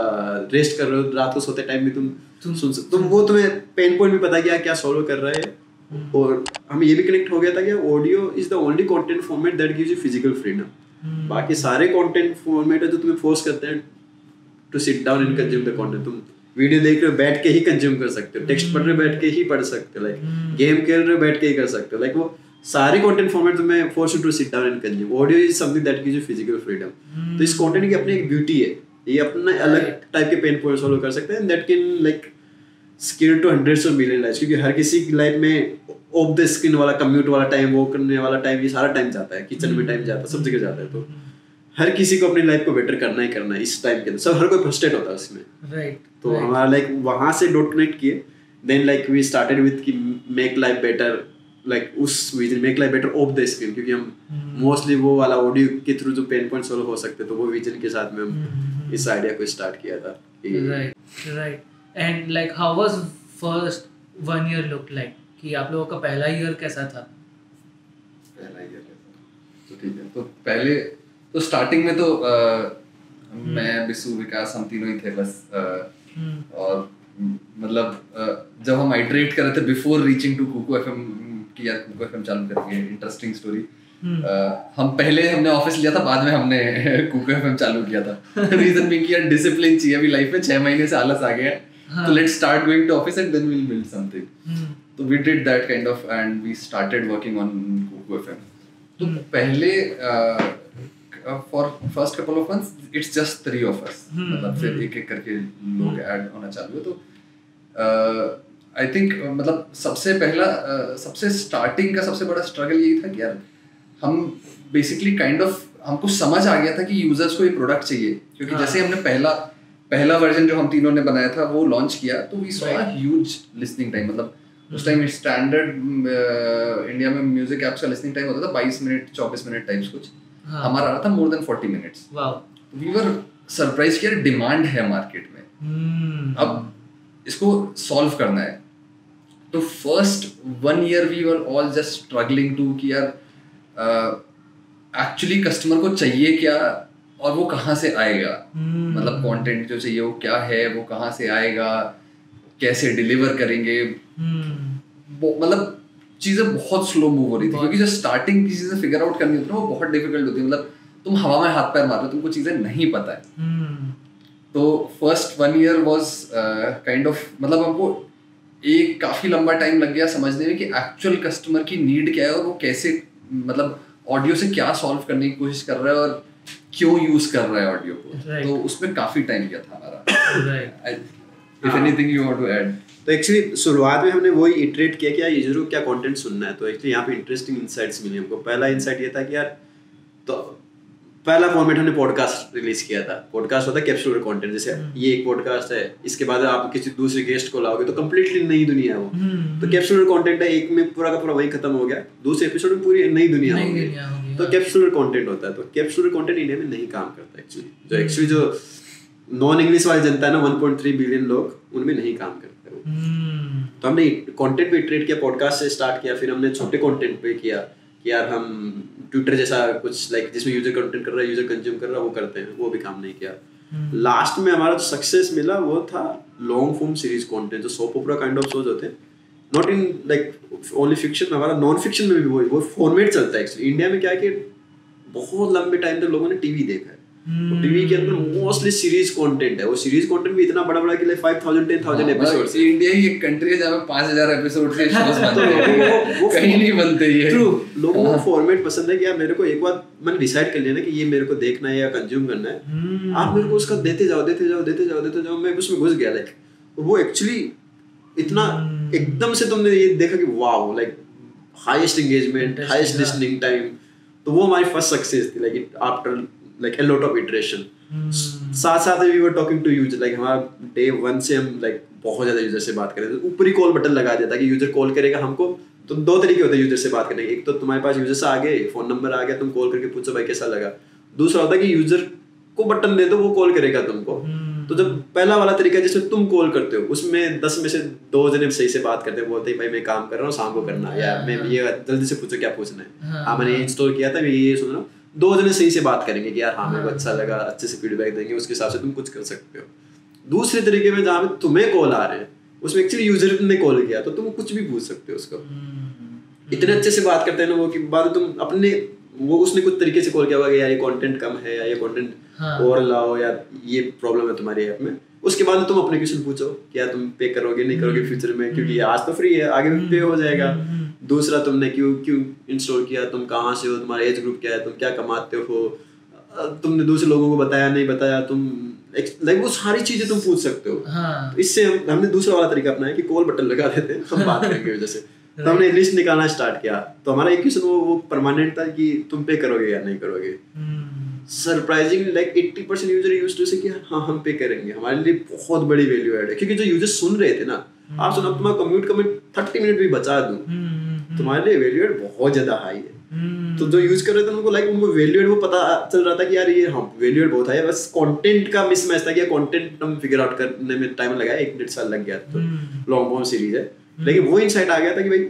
रेस्ट कर रहे हो रात को सोते टाइम भी तुम सुन सकते, तुम वो तुम्हें पेन पॉइंट भी पता है कि क्या सॉल्व कर रहा है। और हमें ये भी कनेक्ट हो गया था कि audio is the only content format that gives you physical freedom. बाकी सारे कंटेंट फॉर्मेट है जो तुम्हें फोर्स करते हैं to sit down and consume the content. तुम वीडियो देख रहे हो बैठ के ही कंज्यूम कर सकते हो, टेक्स्ट पढ़ रहे हो बैठ के ही पढ़ सकते हो, लाइक गेम खेल रहे हो बैठ के ही कर सकते हो। लाइक वो सारे कंटेंट फॉर्मेट तुम्हें force you to sit down and consume. Audio is something that gives you physical freedom. तो इस कंटेंट की अपनी एक ब्यूटी है, ये अपना अलग टाइप के पेन पॉइंट सॉल्व कर सकते हैं, that can like scale to hundreds of million lives. क्योंकि हर किसी की लाइफ में ऑफ द स्क्रीन वाला कम्यूट वाला टाइम, वो करने वाला टाइम, ये सारा टाइम जाता है, किचन में टाइम जाता है, सब जगह जाता है। तो हर किसी को अपनी लाइफ को बेटर करना ही करना है इस टाइम के अंदर, सब हर कोई फ्रस्ट्रेट होता है उसमें, राइट। तो हमारा लाइक वहां से डॉट कनेक्ट किए, then like we started with कि मेक लाइफ बेटर, लाइक उस vision make life better of the screen, क्योंकि हम मोस्टली वो वाला ऑडियो के थ्रू जो पेन पॉइंट सॉल्व हो सकते, तो वो विजन के साथ में हम इस आइडिया को स्टार्ट किया था। Right right and like how was first one year look like, कि आप लोगों का पहला ईयर कैसा था? पहला ईयर कैसा तो ठीक है, तो पहले तो स्टार्टिंग में तो आ, मैं बिसु विकास हम तीनों ही थे बस। आ, और मतलब जब हम आइटरेट कर रहे थे before reaching to Kuku FM कि यार कुकू एफएम चालू करेंगे, इंटरेस्टिंग स्टोरी। हम पहले हमने ऑफिस लिया था, बाद में हमने कुकू एफएम चालू किया था। रीजन बीइंग कि यार डिसिप्लिन चाहिए अभी लाइफ में, छह महीने से आलस आ गया है, तो let's start going to office and then we will build something. तो we did that kind of and we started working on Kuku FM. तो पहले for first couple of months it's just three of us, मतलब फिर एक एक करके लोग add होना चालू हुए। तो आई थिंक मतलब सबसे पहला uh, सबसे स्टार्टिंग का सबसे बड़ा स्ट्रगल यही था कि यार हम बेसिकली काइंड ऑफ हमको समझ आ गया था कि यूजर्स को ये प्रोडक्ट चाहिए, क्योंकि जैसे हमने पहला पहला वर्जन जो हम तीनों ने बनाया था वो लॉन्च किया, तो we saw a huge listening time. मतलब उस टाइम स्टैंडर्ड इंडिया में म्यूजिक ऐप्स का लिसनिंग टाइम होता था बाईस मिनट चौबीस मिनट टाइप्स कुछ, हमारा रहा था more than forty minutes. We were surprise कि यार डिमांड है मार्केट में, अब इसको सॉल्व करना है। तो first one year we were all just struggling to कि यार एक्चुअली कस्टमर को चाहिए क्या और वो कहाँ से आएगा, मतलब कंटेंट जो चाहिए वो क्या है, वो कहाँ से आएगा, कैसे डिलीवर करेंगे, मतलब चीजें बहुत स्लो मूव हो रही थी क्योंकि जो स्टार्टिंग की चीजें फिगर आउट करनी होती है ना वो बहुत डिफिकल्ट होती है, मतलब तुम हवा में हाथ पैर मार रहे हो, तुमको चीजें नहीं पता है। तो first one year was kind of, मतलब हमको एक काफी लंबा टाइम लग गया समझने में कि एक्चुअल कस्टमर की नीड क्या है और वो कैसे, मतलब ऑडियो से क्या सॉल्व करने की कोशिश कर रहा है और क्यों यूज कर रहा है ऑडियो को, right. तो उसमें काफी टाइम गया था हमारा। If anything you want to add. तो एक्चुअली शुरुआत में हमने वही इटरेट किया कि यार यूजर को क्या कंटेंट सुनना है, तो एक्चुअली यहाँ पे इंटरेस्टिंग इनसाइट्स मिली हमको। पहला इनसाइट ये था कि यार, तो पहला फॉर्मेट हमने पॉडकास्ट रिलीज किया था। पॉडकास्ट होता है कैप्सूल कंटेंट, जैसे ये एक पॉडकास्ट है, इसके बाद आप किसी दूसरे गेस्ट को लाओगे तो कंप्लीटली नई दुनिया है वो, तो कैप्सूल कंटेंट है, एक में पूरा का पूरा वही खत्म हो गया, दूसरे एपिसोड में पूरी नई दुनिया हो गई, तो कैप्सूल कंटेंट होता है। तो कैप्सूल कंटेंट इंडिया में नहीं काम करता एक्चुअली, जो एक्चुअली जो नॉन इंग्लिश वाली जनता है ना, वन पॉइंट थ्री बिलियन लोग, उनमें नहीं काम करता वो। तो हमने कंटेंट पे इटरेट किया, पॉडकास्ट से स्टार्ट किया, फिर हमने छोटे कंटेंट पे किया कि यार हम ट्विटर जैसा कुछ लाइक जिसमें यूजर कंटेंट कर रहा है, यूजर कंज्यूम कर रहा है, वो करते हैं, वो भी काम नहीं किया। लास्ट में हमारा जो सक्सेस मिला वो था लॉन्ग फॉर्म सीरीज कंटेंट, जो soap opera kind of shows होते हैं, not in like only fiction, हमारा नॉन फिक्शन में भी वो वो फॉर्मेट चलता है एक्चुअली। इंडिया में क्या है कि बहुत लंबे टाइम तक लोगों ने टीवी देखा है, तो टीवी के अंदर मोस्टली सीरीज कंटेंट है, वो सीरीज कंटेंट भी इतना बड़ा बड़ा कि like five thousand ten thousand episodes. India ही एक कंट्री है जहां पे पाँच हज़ार एपिसोड से शोज बनते हैं, वो कहीं नहीं बनते ये। ट्रू, लोगों को फॉर्मेट पसंद है कि यार मेरे को एक बार मैंने डिसाइड कर लिया ना कि ये मेरे को देखना है या कंज्यूम करना है, आप मेरे को उसका देते जाओ देते जाओ देते जाओ देते जाओ, मैं उसमें घुस गया। लाइक वो एक्चुअली इतना एकदम से तुमने ये देखा कि wow, like highest engagement, highest listening time, तो वो हमारी फर्स्ट सक्सेस थी, like after like a lot of iteration. साथ साथ we were talking to user, like हमारा डे वन से हम लाइक बहुत ज्यादा यूजर से बात कर रहे थे, ऊपर ही कॉल बटन लगा दिया था कि यूजर कॉल करेगा हमको। तो दो तरीके होते हैं यूजर से बात करने के, एक तो तुम्हारे पास यूजर से आ गए, फोन नंबर आ गया, तुम कॉल करके पूछो भाई कैसा लगा। दूसरा होता है कि यूजर को बटन दे दो, वो कॉल करेगा तुमको। तो जब पहला वाला तरीका जिसमें तुम कॉल करते हो, उसमें दस में से दो जने सही से बात करते हैं, बोलते हैं भाई मैं काम कर रहा हूँ, शाम को करना है, या मैं ये जल्दी से पूछो क्या पूछना है, हाँ मैंने इंस्टॉल किया था, मैं ये सुन रहा हूँ। दो जने सही से बात करेंगे कि यार हाँ मेरे को अच्छा लगा, अच्छे से फीडबैक देंगे, उसके हिसाब से तुम कुछ कर सकते हो। दूसरे तरीके में जहाँ पे तुम्हें कॉल आ रहे हैं, उसमें एक्चुअली यूजर ने कॉल किया, तो तुम कुछ भी पूछ सकते हो उसको। इतने अच्छे से बात करते हैं ना वो कि बाद तुम अपने, वो उसने कुछ तरीके से कॉल किया होगा यार ये कंटेंट कम है, या ये कंटेंट और लाओ, या ये प्रॉब्लम है तुम्हारे ऐप में। उसके बाद तुम अपने क्वेश्चन पूछो क्या तुम पे करोगे नहीं करोगे फ्यूचर में, क्योंकि आज तो फ्री है, आगे भी पे हो जाएगा। दूसरा, तुमने क्यों क्यों इंस्टॉल किया, तुम कहाँ से हो, तुम्हारा एज ग्रुप क्या है, तुम क्या कमाते हो, तुमने दूसरे लोगों को बताया नहीं बताया, तुम लाइक वो सारी चीजें तुम पूछ सकते हो। हाँ। तो इससे हम, हमने दूसरा वाला तरीका अपनाया कि कॉल बटन लगा देते हैं, हम बात करेंगे वजह से। तो हमने लिस्ट निकालना स्टार्ट किया, तो हमारा एक क्वेश्चन वो वो परमानेंट था कि तुम पे करोगे या नहीं करोगे। Surprisingly like eighty percent user used to say कि हाँ हम पे करेंगे। हमारे लिए बहुत बड़ी वैल्यू ऐड है, क्योंकि जो यूजर सुन रहे थे ना, आप सुनो तुम्हारा कम्यूट कम्यूट थर्टी मिनट भी बचा दूं, तुम्हारे लिए वैल्यू ऐड बहुत ज्यादा हाई है। तो जो यूज कर रहे थे उनको लाइक उनको वैल्यू ऐड वो पता चल रहा था कि यार ये हाँ वैल्यू ऐड बहुत है, बस कंटेंट का मिसमैच था कि कंटेंट हम फिगर आउट करने में टाइम लगाया, एक डेढ़ साल लग गया। तो लॉन्ग फॉर्म सीरीज है, लेकिन वो इनसाइट आ गया था कि भाई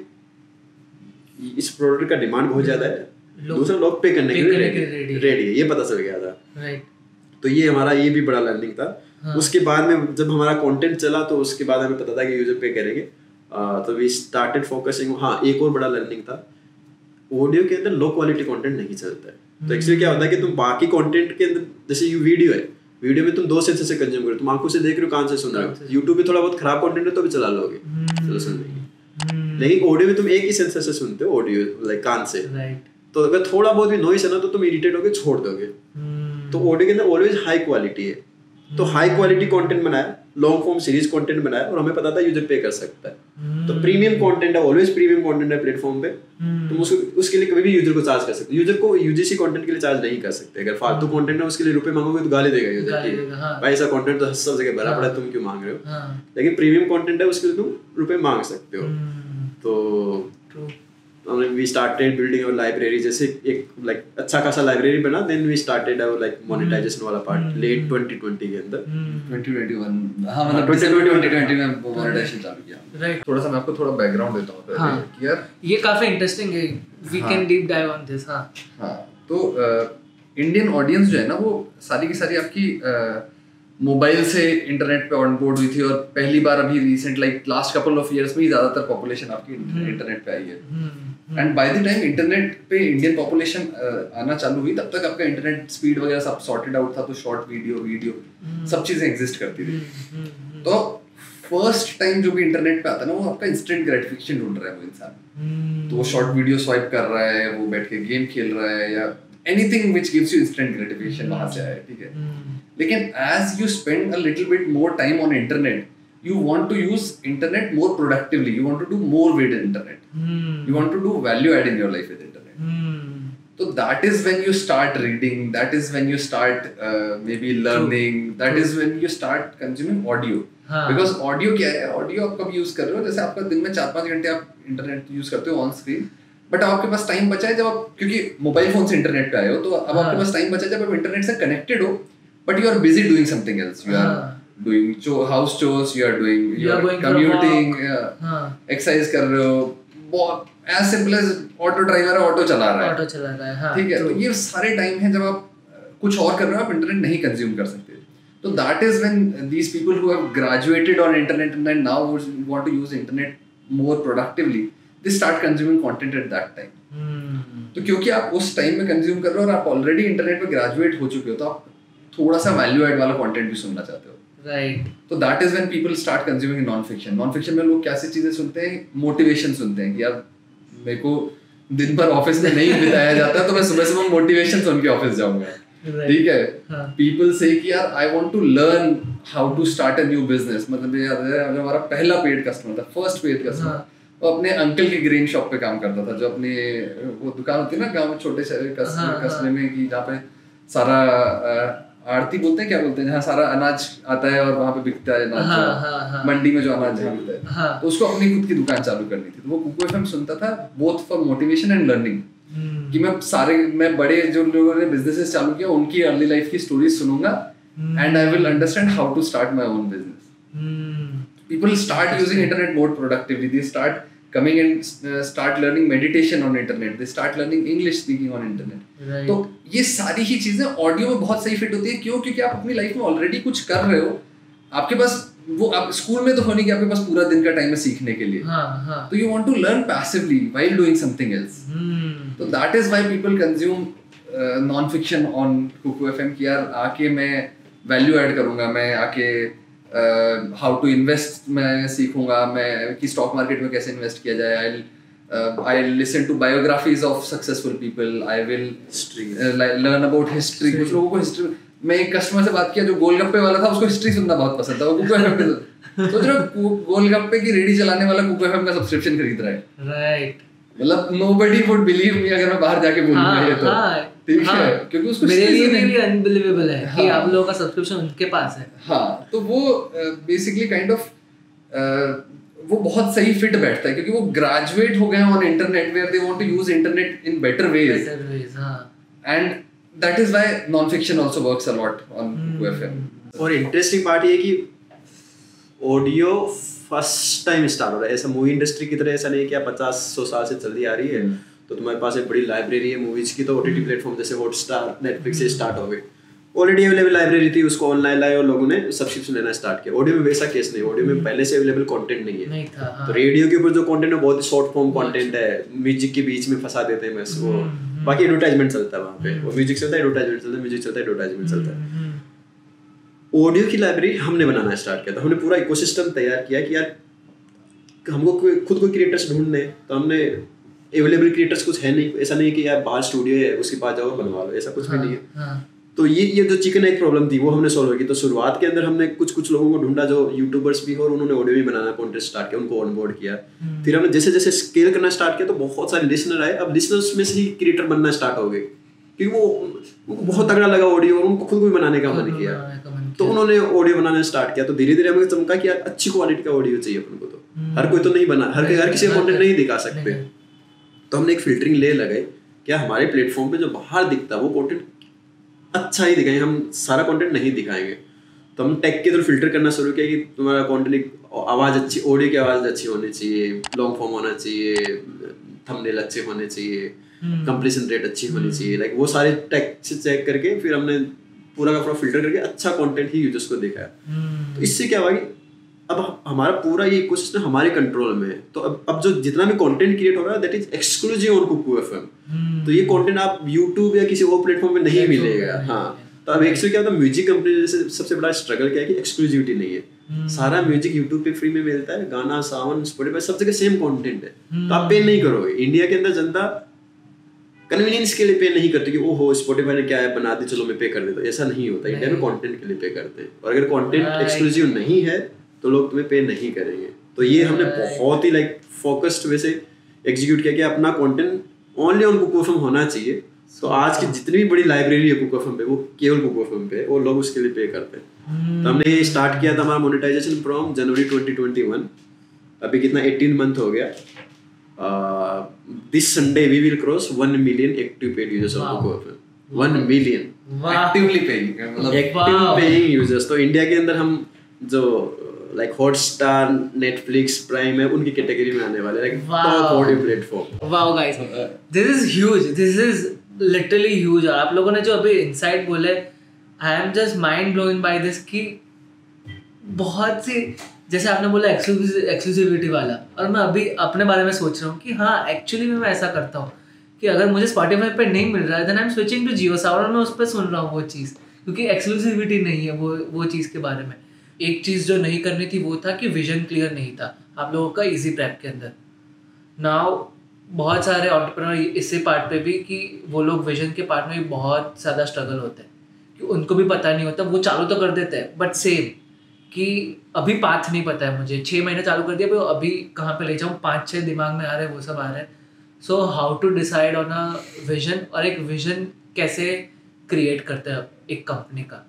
इस प्रोडक्ट का डिमांड बहुत ज्यादा है, दूसरा लोग पे करने के लिए रेडी है, ये पता चल गया था। राइट। तो ये हमारा ये भी बड़ा लर्निंग था। हाँ। उसके बाद में जब हमारा कंटेंट चला तो उसके बाद हमें पता था कि यूजर पे करेंगे, तो वी स्टार्टेड फोकसिंग। हाँ, एक और बड़ा लर्निंग था, ऑडियो के अंदर लो क्वालिटी कंटेंट नहीं चलता है। तो एक्चुअली क्या होता है कि तुम बाकी कंटेंट के अंदर, जैसे ये वीडियो है, वीडियो में तुम दो सेंसर से कंज्यूम करो, तुम आंखों से देख रहे हो, कान से सुन रहे हो। यूट्यूब पे थोड़ा बहुत खराब कंटेंट है तो भी चला लोगे, चलो सुन लेंगे। लेकिन ऑडियो में तुम एक ही सेंसर से सुनते हो, ऑडियो लाइक कान से, तो अगर थोड़ा बहुत भी नॉइस है ना तो तुम इरिटेट होकर छोड़ दोगे। तो ऑडियो के अंदर ऑलवेज हाई क्वालिटी है, तो हाई क्वालिटी कंटेंट बनाया, लॉन्ग फॉर्म सीरीज कंटेंट बनाया, और हमें पता था यूजर पे कर सकता है। तो प्रीमियम कंटेंट है, ऑलवेज प्रीमियम कंटेंट है प्लेटफॉर्म पे, तुम उसको उसके लिए कभी भी यूजर को चार्ज कर सकते हो। यूजर को यूजीसी कंटेंट के लिए चार्ज नहीं कर सकते। अगर फालतू कंटेंट है उसके लिए रुपए मांगोगे तो गाली देगा यूजर की, भाई ऐसा कंटेंट तो सब जगह भरा पड़ा है, तुम क्यों मांग रहे हो। लेकिन प्रीमियम कंटेंट है उसके लिए तुम रुपए मांग सकते हो। तो we started building our library, जैसे एक like अच्छा खासा लाइब्रेरी बना, then we started our like monetization वाला part late twenty twenty के अंदर। twenty twenty-one हाँ मतलब twenty twenty में monetization चालू किया। राइट। थोड़ा सा मैं आपको थोड़ा बैकग्राउंड देता हूँ पहले कि यार ये काफी इंटरेस्टिंग है, we can deep dive on this। हाँ हाँ तो इंडियन uh, ऑडियंस जो है ना वो सारी की सारी आपकी मोबाइल uh, से इंटरनेट पे ऑन बोर्ड हुई थी, और पहली बार अभी recent like last couple of years में ही ज्यादातर पॉपुलेशन आपकी इंटरनेट पे आई है। And by the time internet पे इंडियन पॉपुलेशन आना चालू हुई तब तक आपका इंटरनेट स्पीड वगैरह सब सॉर्टेड आउट था, तो शॉर्ट वीडियो वीडियो सब चीजें एग्जिस्ट करती थी। तो फर्स्ट टाइम जो भी इंटरनेट पे आता है ना वो आपका इंस्टेंट ग्रेटिफिकेशन ढूंढ रहा है वो इंसान, तो वो शॉर्ट वीडियो स्वाइप कर रहा है, वो बैठ के गेम खेल रहा है, या anything which gives you instant gratification वहां से आया, ठीक है। लेकिन as you spend a little bit more time on internet, you want to use internet more productively, you want to do more with internet, hmm. you want to do value add in your life with internet, hmm. so that is when you start reading, that is when you start uh, maybe learning, True. that True. is when you start consuming audio, हाँ. because audio क्या है, audio आप कब use कर रहे हो, जैसे आपका दिन में चार पाँच घंटे आप इंटरनेट यूज करते हो ऑन स्क्रीन, बट आपके पास टाइम बचा है जब आप, क्योंकि मोबाइल फोन से इंटरनेट पे आए हो, तो अब हाँ. आपके पास टाइम बचा है जब आप इंटरनेट से कनेक्टेड हो, but you are busy doing something else, you are doing cho- house chores, you are doing, you, you are, are commuting, yeah, हाँ. exercise कर रहे हो, बहुत as simple as auto driver है, ऑटो चला रहा है, ऑटो चला रहा है, हाँ, ठीक है। तो ये सारे टाइम है जब आप कुछ और कर रहे हो, आप इंटरनेट नहीं कंज्यूम कर सकते। तो that is when these people who have graduated on internet and then now want to use internet more productively, they start consuming content at that time. hmm. तो क्योंकि आप उस टाइम में कंज्यूम कर रहे हो और आप ऑलरेडी इंटरनेट पे ग्रेजुएट हो चुके हो, तो आप थोड़ा सा वैल्यू एड वाला कंटेंट भी सुनना चाहते हो, राइट। तो that is when people start consuming non fiction. Non fiction में लोग कैसी चीजें सुनते हैं, मोटिवेशन सुनते हैं कि यार मेरे को दिन भर ऑफिस में नहीं बिताया जाता, तो मैं सुबह सुबह मोटिवेशन सुन के ऑफिस जाऊंगा, ठीक है। पीपल से कि यार I want to learn how to start a new business, मतलब यार हमारा पहला पेड कस्टमर था, फर्स्ट पेड कस्टमर, वो अपने अंकल की ग्रेन शॉप पे काम करता था, जो अपनी वो दुकान होती है ना गांव में छोटे शहर कस्बे में, कि जहाँ पे सारा आरती बोलते हैं, क्या बोलते हैं, जहाँ सारा अनाज आता है और वहाँ पे बिकता है अनाज, हाँ, हाँ, हाँ, मंडी में जो अनाज मिलता है, हाँ, तो उसको अपनी खुद की दुकान चालू करनी थी। तो वो कुकू एफएम सुनता था both for motivation and learning, कि मैं सारे मैं बड़े जो लोगों ने बिजनेसेस चालू किया उनकी अर्ली लाइफ की स्टोरीज सुनूंगा, and I will understand how to start my own business. People start using internet more productively, they start coming and uh, start learning meditation on internet, they start learning English speaking on internet, right. तो ये सारी ही चीजें audio में बहुत सही fit होती है। क्यों? क्योंकि आप अपनी लाइफ में ऑलरेडी कुछ कर रहे हो, आपके पास वो, आप स्कूल में तो होने की आपके पास पूरा दिन का टाइम है सीखने के लिए, हाँ, हाँ. तो you want to learn passively while doing something else, तो that is why people consume non fiction on Kuku FM, कि यार आके मैं वैल्यू ऐड करूंगा, मैं आके हाउ टू इन्वेस्ट मैं सीखूंगा, मैं कि स्टॉक मार्केट में कैसे इन्वेस्ट किया जाए, I I listen to biographies of successful people, I will learn about history. कुछ लोगों को हिस्ट्री, मैं एक कस्टमर से बात किया जो गोलगप्पे वाला था, उसको हिस्ट्री सुनना बहुत पसंद था, वो कुकू एफएम पे सोच रहा गोलगप्पे की रेडी चलाने वाला कुकू एफएम का सब्सक्रिप्शन खरीद रहा है, राइट। मतलब nobody would believe me अगर मैं बाहर जाके बोलूंगा ये तो, ठीक है, क्योंकि उसको मेरे लिए भी अनबिलीवेबल है कि आप लोगों का सब्सक्रिप्शन उनके पास है, हाँ। तो वो बेसिकली काइंड ऑफ वो बहुत सही फिट बैठता है, क्योंकि वो ग्रेजुएट हो गए on internet where they want to use internet in better ways, and that is why non fiction also works a lot on Kuku FM. और इंटरेस्टिंग पार्ट ये कि ऑडियो फर्स्ट टाइम स्टार्ट हो रहा है, ऐसा मूवी इंडस्ट्री की तरह ऐसा नहीं कि आप पचास सौ साल से चलती आ रही है, तो तुम्हारे पास एक बड़ी लाइब्रेरी है मूवीज की, तो ओटीटी प्लेटफॉर्म जैसे हॉटस्टार, नेटफ्लिक्स से स्टार्ट हो गई, ऑलरेडी अवेलेबल लाइब्रेरी थी, उसको ऑनलाइन लाए और लोगों ने सब्सक्रिप्शन लेना स्टार्ट किया। ऑडियो में वैसा केस नहीं, ऑडियो में पहले से अवेलेबल कंटेंट नहीं है, नहीं था, हाँ। तो रेडियो के ऊपर जो कंटेंट है बहुत शॉर्ट फॉर्म कंटेंट है, म्यूजिक के बीच में फंसा देते हैं बस, वो बाकी एडवर्टाइजमेंट चलता है वहाँ पे, वो म्यूजिक चलता है एडवर्टाइजमेंट चलता है, म्यूजिक चलता है एडवर्टाइजमेंट चलता है। ऑडियो की लाइब्रेरी हमने बनाना स्टार्ट किया था, हमने पूरा इकोसिस्टम तैयार किया कि यार हमको खुद को क्रिएटर्स ढूंढने, तो हमने अवेलेबल क्रिएटर्स कुछ है नहीं, ऐसा नहीं कि यार बाहर स्टूडियो है उसके पास जाओ बनवा लो, ऐसा कुछ हाँ, भी नहीं है, हाँ. तो ये ये जो चिकन एक प्रॉब्लम थी वो हमने सॉल्व की। तो शुरुआत के अंदर हमने कुछ कुछ लोगों को ढूंढा जो यूट्यूबर्स भी हो और उन्होंने ऑडियो भी बनाना कंटेंट स्टार्ट किया, उनको ऑनबोर्ड किया। फिर हमने जैसे जैसे स्केल करना स्टार्ट किया तो बहुत सारे लिसनर आए, अब लिसनर्स में से ही क्रिएटर बनना स्टार्ट हो गए, क्योंकि वो उनको बहुत तगड़ा लगा ऑडियो और उनको खुद को भी बनाने का मन किया, तो उन्होंने ऑडियो बनाना स्टार्ट किया। तो धीरे धीरे हमें चमका कि यार अच्छी क्वालिटी का ऑडियो चाहिए अपन को, तो हर कोई तो नहीं बना, हर हर किसी का कंटेंट नहीं दिखा सकते, तो हमने एक फिल्टरिंग ले लगाई क्या हमारे प्लेटफॉर्म पे जो बाहर दिखता है वो कंटेंट अच्छा ही दिखाएंगे, हम सारा कंटेंट नहीं दिखाएंगे। तो हम टेक के थ्रू फिल्टर करना शुरू किया कि तुम्हारा कंटेंट आवाज़ अच्छी, ऑडियो की आवाज़ अच्छी होनी चाहिए, लॉन्ग फॉर्म होना चाहिए, थंबनेल अच्छे होने चाहिए, कंप्लीशन रेट अच्छी होनी चाहिए, लाइक वो सारे टेक से चेक करके फिर हमने पूरा का पूरा फिल्टर करके अच्छा कंटेंट ही यूजर्स को दिखाया। तो इससे क्या हुआ कि अब हमारा पूरा ये इकोसिस्टम हमारे कंट्रोल में है। तो अब अब जो जितना भी कंटेंट क्रिएट हो रहा है that is exclusive on Kuku FM. तो ये कंटेंट आप यूट्यूब या किसी और प्लेटफॉर्म पे नहीं मिलेगा। हाँ, तो अब एक्चुअली क्या होता है, म्यूजिक कंपनी जैसे सबसे बड़ा स्ट्रगल क्या है कि एक्सक्लूसिविटी नहीं है। सारा म्यूजिक यूट्यूब पे फ्री में मिलता है, गाना, सावन, स्पॉटिफाई सब जगह सेम कंटेंट है, तो आप पे नहीं करोगे। इंडिया के अंदर जनता कन्वीनियंस के लिए पे नहीं करती कि ओहो स्पॉटिफाई ने क्या है बना दी, चलो मैं पे कर देता हूँ। ऐसा नहीं होता। इंडिया में कंटेंट के लिए पे करते हैं, और अगर कंटेंट एक्सक्लूसिव नहीं है तो लोग तुम्हें पे नहीं करेंगे। तो ये हमने बहुत ही लाइक फोकस्ड वे से एग्जीक्यूट किया कि अपना content only on Kuku FM होना चाहिए। तो आज की जितनी भी बड़ी लाइब्रेरी है कुकू एफएम पे वो केवल कुकू एफएम पे, और लोग उसके लिए पे करते हैं। तो हमने ये स्टार्ट किया था हमारा monetisation from January twenty twenty one. अभी कितना एटीन मंथ हो गया। This Sunday we will cross one million active paid users of Kuku FM. One million actively paying, मतलब एक्टिव पेइंग यूजर्स। तो इंडिया के अंदर हम जो लाइक हॉटस्टार, नेटफ्लिक्स, प्राइम है उनकी कैटेगरी में आने वाले, like top forty platform. Wow guys, this is huge, this is literally huge. आप लोगों ने जो अभी इनसाइट बोले, I am just mind blowing by this कि बहुत सी, जैसे आपने बोला एक्सक्लूसिविटी वाला, और मैं अभी अपने बारे में सोच रहा हूँ कि हाँ एक्चुअली मैं ऐसा करता हूँ कि अगर मुझे स्पॉटिफाई पे नहीं मिल रहा है then I am switching to Jio Saavn, और मैं उस पर सुन रहा हूँ वो चीज़, क्योंकि एक्सक्लूसिविटी नहीं है वो वो चीज़ के बारे में। एक चीज़ जो नहीं करनी थी वो था कि विजन क्लियर नहीं था आप लोगों का इजी प्रैप के अंदर। नाउ बहुत सारे एंटरप्रेन्योर इसी पार्ट पे भी कि वो लोग विजन के पार्ट में भी बहुत ज़्यादा स्ट्रगल होते हैं कि उनको भी पता नहीं होता, वो चालू तो कर देते हैं बट सेम कि अभी पाथ नहीं पता है मुझे, छः महीने चालू कर दिया भाई अभी कहाँ पे ले जाऊँ, पाँच छः दिमाग में आ रहे हैं, वो सब आ रहे हैं। So how to decide on a vision, और एक विजन कैसे क्रिएट करते हैं एक कंपनी का।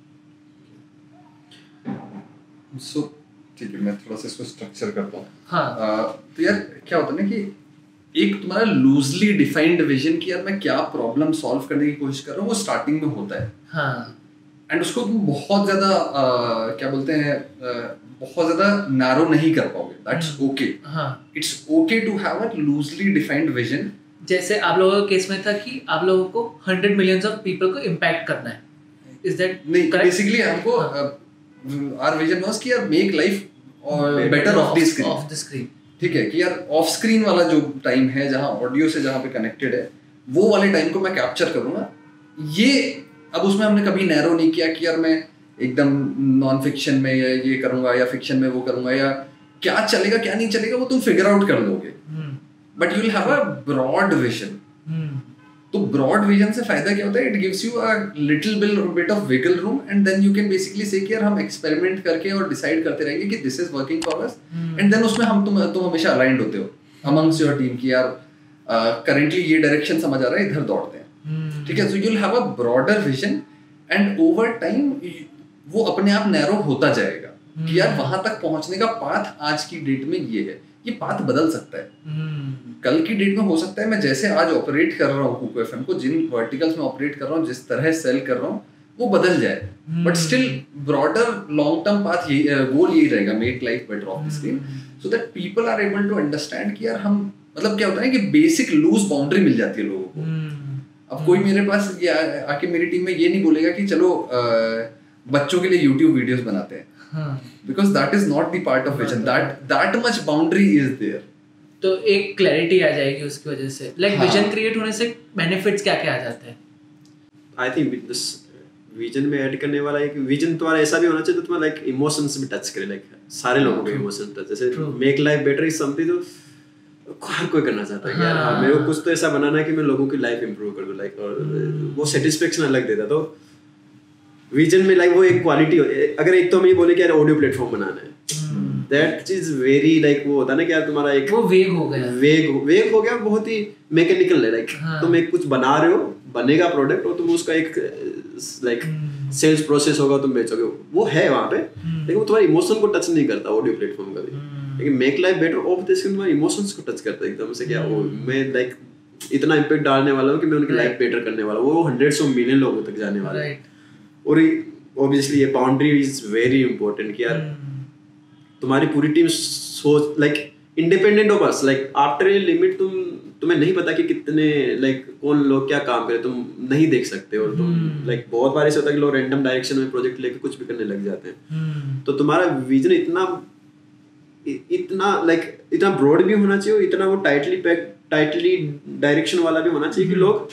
सो so, ठीक है, मैं थोड़ा सा इसको स्ट्रक्चर करता हूँ। हाँ, तो यार क्या होता है ना कि एक तुम्हारा लूजली डिफाइंड विजन कि यार मैं क्या प्रॉब्लम सॉल्व करने की कोशिश कर रहा हूँ, वो स्टार्टिंग में होता है। हाँ, एंड उसको तुम बहुत ज्यादा क्या बोलते हैं uh, बहुत ज्यादा नैरो नहीं कर पाओगे। That's okay. हाँ, it's okay to have a loosely defined vision. जैसे आप लोगों के केस में था कि आप लोगों को हंड्रेड मिलियंस ऑफ पीपल को इम्पैक्ट करना है, इज दैट नहीं? बेसिकली हमको आवर विजन वाज कि यार make life better of the screen, of the screen. ठीक है कि यार ऑफ स्क्रीन वाला जो टाइम है जहाँ ऑडियो से जहाँ पे कनेक्टेड है वो वाले टाइम को मैं कैप्चर करूँगा। ये अब उसमें हमने कभी नैरो नहीं किया कि यार मैं एकदम नॉन फिक्शन में या ये करूँगा या फिक्शन में वो करूँगा, या क्या चलेगा क्या नहीं चलेगा वो तुम फिगर आउट कर लोगे, but you will have a broad vision. तो ब्रॉड विजन से फायदा क्या होता है? It gives you a little bit of wiggle room and then you can basically say कि यार हम एक्सपेरिमेंट करके और डिसाइड करते रहेंगे कि this is working for us, and then उसमें हम तुम तुम हमेशा अलाइंड होते हो अमंग्स योर टीम की यार करेंटली ये डायरेक्शन समझ आ रहा है, इधर दौड़ते हैं, ठीक है। So you will have a broader vision and over time वो अपने आप नैरो होता जाएगा कि यार वहां तक पहुंचने का पाथ आज की डेट में ये है। ये पाथ बदल सकता है, कल की डेट में हो सकता है मैं जैसे आज ऑपरेट कर रहा हूँ कुकू एफएम को, जिन वर्टिकल्स में ऑपरेट कर रहा हूँ, जिस तरह सेल कर रहा हूँ वो बदल जाए, but still broader long term path यही गोल यही रहेगा, make life better of the screen, so that people are able to understand कि यार हम मतलब क्या होता है कि बेसिक लूज बाउंड्री मिल जाती है लोगों को। अब कोई मेरे पास ये आके मेरी टीम में ये नहीं बोलेगा कि चलो बच्चों के लिए यूट्यूब वीडियोस बनाते हैं, because that is not the part of vision, that that much boundary is there। तो एक क्लैरिटी आ जाएगी उसकी वजह से, लाइक विजन क्रिएट होने से बेनिफिट्स क्या क्या आ जाते हैं? आई थिंक दिस विजन में ऐड करने वाला एक विजन तुम्हारा ऐसा भी होना चाहिए तो तुम्हारा लाइक इमोशंस भी टच करे, लाइक सारे लोगों के इमोशन टच, जैसे make life better is something तो हर कोई करना चाहता है यार हाँ, मेरे को कुछ तो ऐसा बनाना है कि मैं लोगों की लाइफ इंप्रूव कर दूं, लाइक और वो सेटिस्फेक्शन अलग देता। तो विजन में लाइक वो एक क्वालिटी, अगर एक तो हम ये बोले कि यार ऑडियो प्लेटफॉर्म बनाना है, दैट इज वेरी लाइक वो होता है ना कि यार तुम्हारा एक वो वेग हो गया, वेग वेग हो गया, बहुत ही मैकेनिकल है, लाइक तुम एक कुछ बना रहे हो, बनेगा प्रोडक्ट और तुम उसका एक लाइक सेल्स प्रोसेस होगा, तुम बेचोगे, वो है वहाँ पे, लेकिन वो तुम्हारे इमोशन को टच नहीं करता ऑडियो प्लेटफॉर्म का भी। लेकिन make life better of this तुम्हारे इमोशंस को टच करता है एकदम से, क्या वो मैं लाइक इतना इम्पैक्ट डालने वाला हूँ कि मैं उनकी लाइफ बेटर करने वाला हूँ, वो हंड्रेड्स ऑफ मिलियन लोगों तक जाने वाला है। और ऑब्वियसली ये बाउंड्री इज वेरी इंपॉर्टेंट कि यार तुम्हारी पूरी टीम सोच like independent of us, like after a limit तुम तुम्हें नहीं पता कि कितने लाइक कौन लोग क्या काम करे, तुम नहीं देख सकते हो तुम लाइक बहुत बार ऐसा होता है कि लोग रैंडम डायरेक्शन में प्रोजेक्ट लेके कुछ भी करने लग जाते हैं। तो तुम्हारा विजन इतना इतना लाइक इतना ब्रॉड भी होना चाहिए, इतना वो टाइटली पैक टाइटली डायरेक्शन वाला भी होना चाहिए कि लोग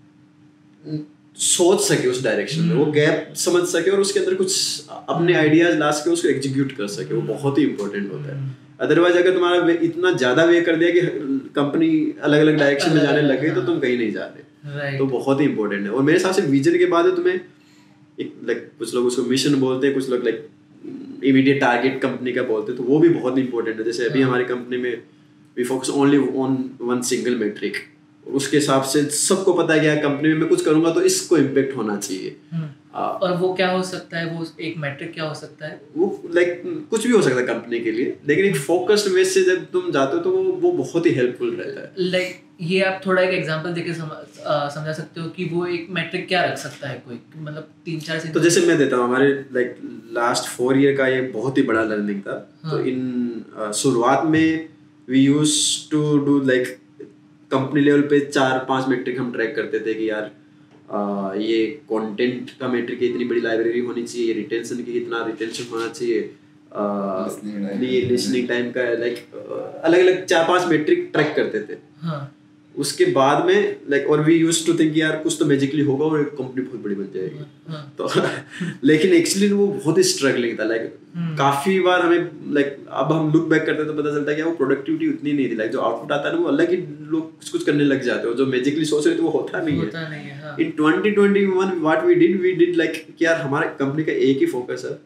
सोच सके उस डायरेक्शन में, वो गैप समझ सके और उसके अंदर कुछ अपने आइडियाज ला सके, उसको एग्जीक्यूट कर सके। वो बहुत ही इंपॉर्टेंट होता है। अदरवाइज अगर तुम्हारा इतना ज्यादा वे कर दिया कि कंपनी अलग अलग डायरेक्शन में जाने लग गई तो तुम कहीं नहीं जा रहे। तो बहुत ही इंपॉर्टेंट है। और मेरे हिसाब से विजन के बाद तुम्हें एक लाइक कुछ लोग उसको मिशन बोलते हैं, कुछ लोग लाइक इमीडिएट टारगेट कंपनी का बोलते हैं, तो वो भी बहुत इंपॉर्टेंट है। जैसे अभी हमारी कंपनी में we focus only on one single metric. उसके हिसाब से सबको पता है कि कंपनी में मैं कुछ करूंगा तो इसको इम्पेक्ट होना चाहिए। आ, और वो क्या हो सकता है, वो एक मैट्रिक क्या हो सकता है? वो लाइक कुछ भी हो सकता है कंपनी के लिए, लेकिन एक फोकस्ड वे से जब तुम जाते हो तो वो वो बहुत ही हेल्पफुल रहता है। लाइक ये आप थोड़ा एक एग्जांपल देके समझा सकते हो कि वो एक मैट्रिक क्या रख सकता है कोई, मतलब तीन चार से? तो जैसे मैं देता हूँ, हमारे लाइक लास्ट फोर ईयर का ये बहुत ही बड़ा लर्निंग था। तो इन शुरुआत में we use to do like company level पे चार पांच मैट्रिक हम ट्रैक करते थे कि यार आ, ये कंटेंट का मैट्रिक इतनी बड़ी लाइब्रेरी होनी चाहिए, रिटेंशन की कितना रिटेंशन होना चाहिए, लिसनिंग टाइम का लाइक अलग अलग चार पांच मैट्रिक ट्रैक करते थे। हाँ। उसके बाद में लाइक और वी यूज टू थिंक यार कुछ तो मैजिकली होगा और एक कंपनी बहुत बड़ी बन जाएगी। हाँ। तो लेकिन एक्चुअली वो बहुत ही स्ट्रगलिंग था। लाइक काफी बार हमें लाइक अब हम लुक बैक करते हैं तो पता चलता है कि वो प्रोडक्टिविटी उतनी नहीं थी। लाइक जो आउटपुट आता है ना वो अलग ही लोग कुछ कुछ करने लग जाते हो, जो मैजिकली सोच रहे थे वो होता नहीं है। In twenty twenty one what we did we did like कि यार हमारे कंपनी का एक ही फोकस है,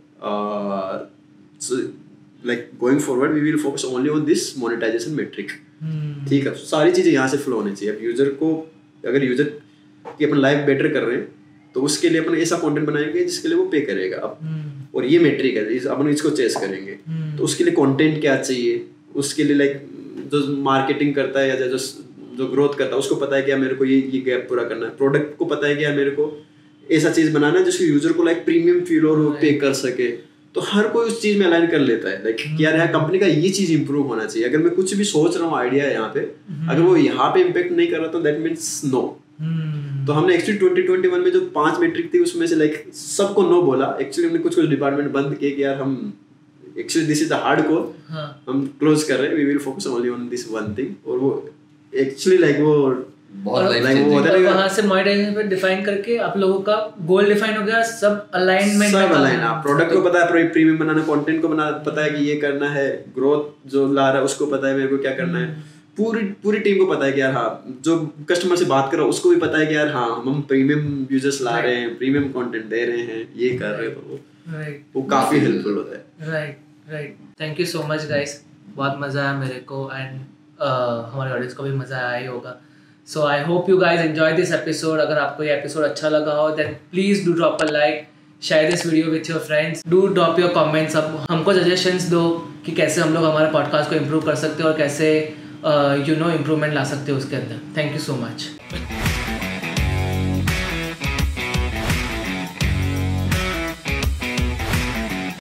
like going forward we will focus only on this monetisation metric. ठीक है, सारी चीजें यहाँ से फ्लो होनी चाहिए। अब यूजर को अगर यूजर की अपन लाइफ बेटर कर रहे हैं तो उसके लिए अपन ऐसा कंटेंट बनाएंगे जिसके लिए वो पे करेगा। अब और ये मैट्रिक है, अपन इसको चेस करेंगे तो उसके लिए कंटेंट क्या चाहिए, उसके लिए लाइक जो मार्केटिंग करता है या जो जो ग्रोथ करता है उसको पता है कि मेरे को ये ये गैप पूरा करना है। प्रोडक्ट को पता है कि मेरे को ऐसा चीज बनाना है जिसको यूजर को लाइक प्रीमियम फील और वो पे कर सके। तो हर कोई उस चीज में अलाइन कर लेता है लाइक कि यार यहाँ कंपनी का ये चीज इंप्रूव होना चाहिए। अगर मैं कुछ भी सोच रहा हूँ आइडिया है यहाँ पे, अगर वो यहाँ पे इम्पेक्ट नहीं कर रहा तो दैट मीन्स नो। तो हमने एक्चुअली ट्वेंटी ट्वेंटी वन में जो पांच मैट्रिक थी उसमें से लाइक सबको नो बोला। एक्चुअली हमने कुछ कुछ डिपार्टमेंट बंद किए कि यार हम actually this is the hard core, हम क्लोज कर रहे हैं, we will focus only on this one thing. और वो एक्चुअली लाइक वो वहाँ से मोनेटाइजेशन पे डिफाइन करके आप लोगों का गोल डिफाइन हो गया, सब अलाइनमेंट सब अलाइन। आप प्रोडक्ट को पता है प्रीमियम बनाना, कंटेंट को बना पता है कि ये करना है, ग्रोथ जो ला रहा है उसको पता है मेरे को क्या करना है, पूरी पूरी टीम को पता है कि यार हाँ जो कस्टमर से बात कर रहा है उसको भी पता है कि यार हाँ हम प्रीमियम यूजर्स ला रहे हैं, प्रीमियम कंटेंट दे रहे हैं, ये कर रहे हैं। तो वो वो काफी हेल्पफुल होता है। Right right thank you so much guys, बहुत मजा आया मेरे को एंड हमारे ऑडियंस को भी मजा आया ही होगा। So I hope you guys enjoy this episode. अगर आपको ये episode अच्छा लगा हो then please do drop a like, share this video with your friends, do drop your comments। अब हमको suggestions दो कि कैसे हम लोग हमारे podcast को improve कर सकते हैं और कैसे यू नो इम्प्रूवमेंट ला सकते हो उसके अंदर। Thank you so much.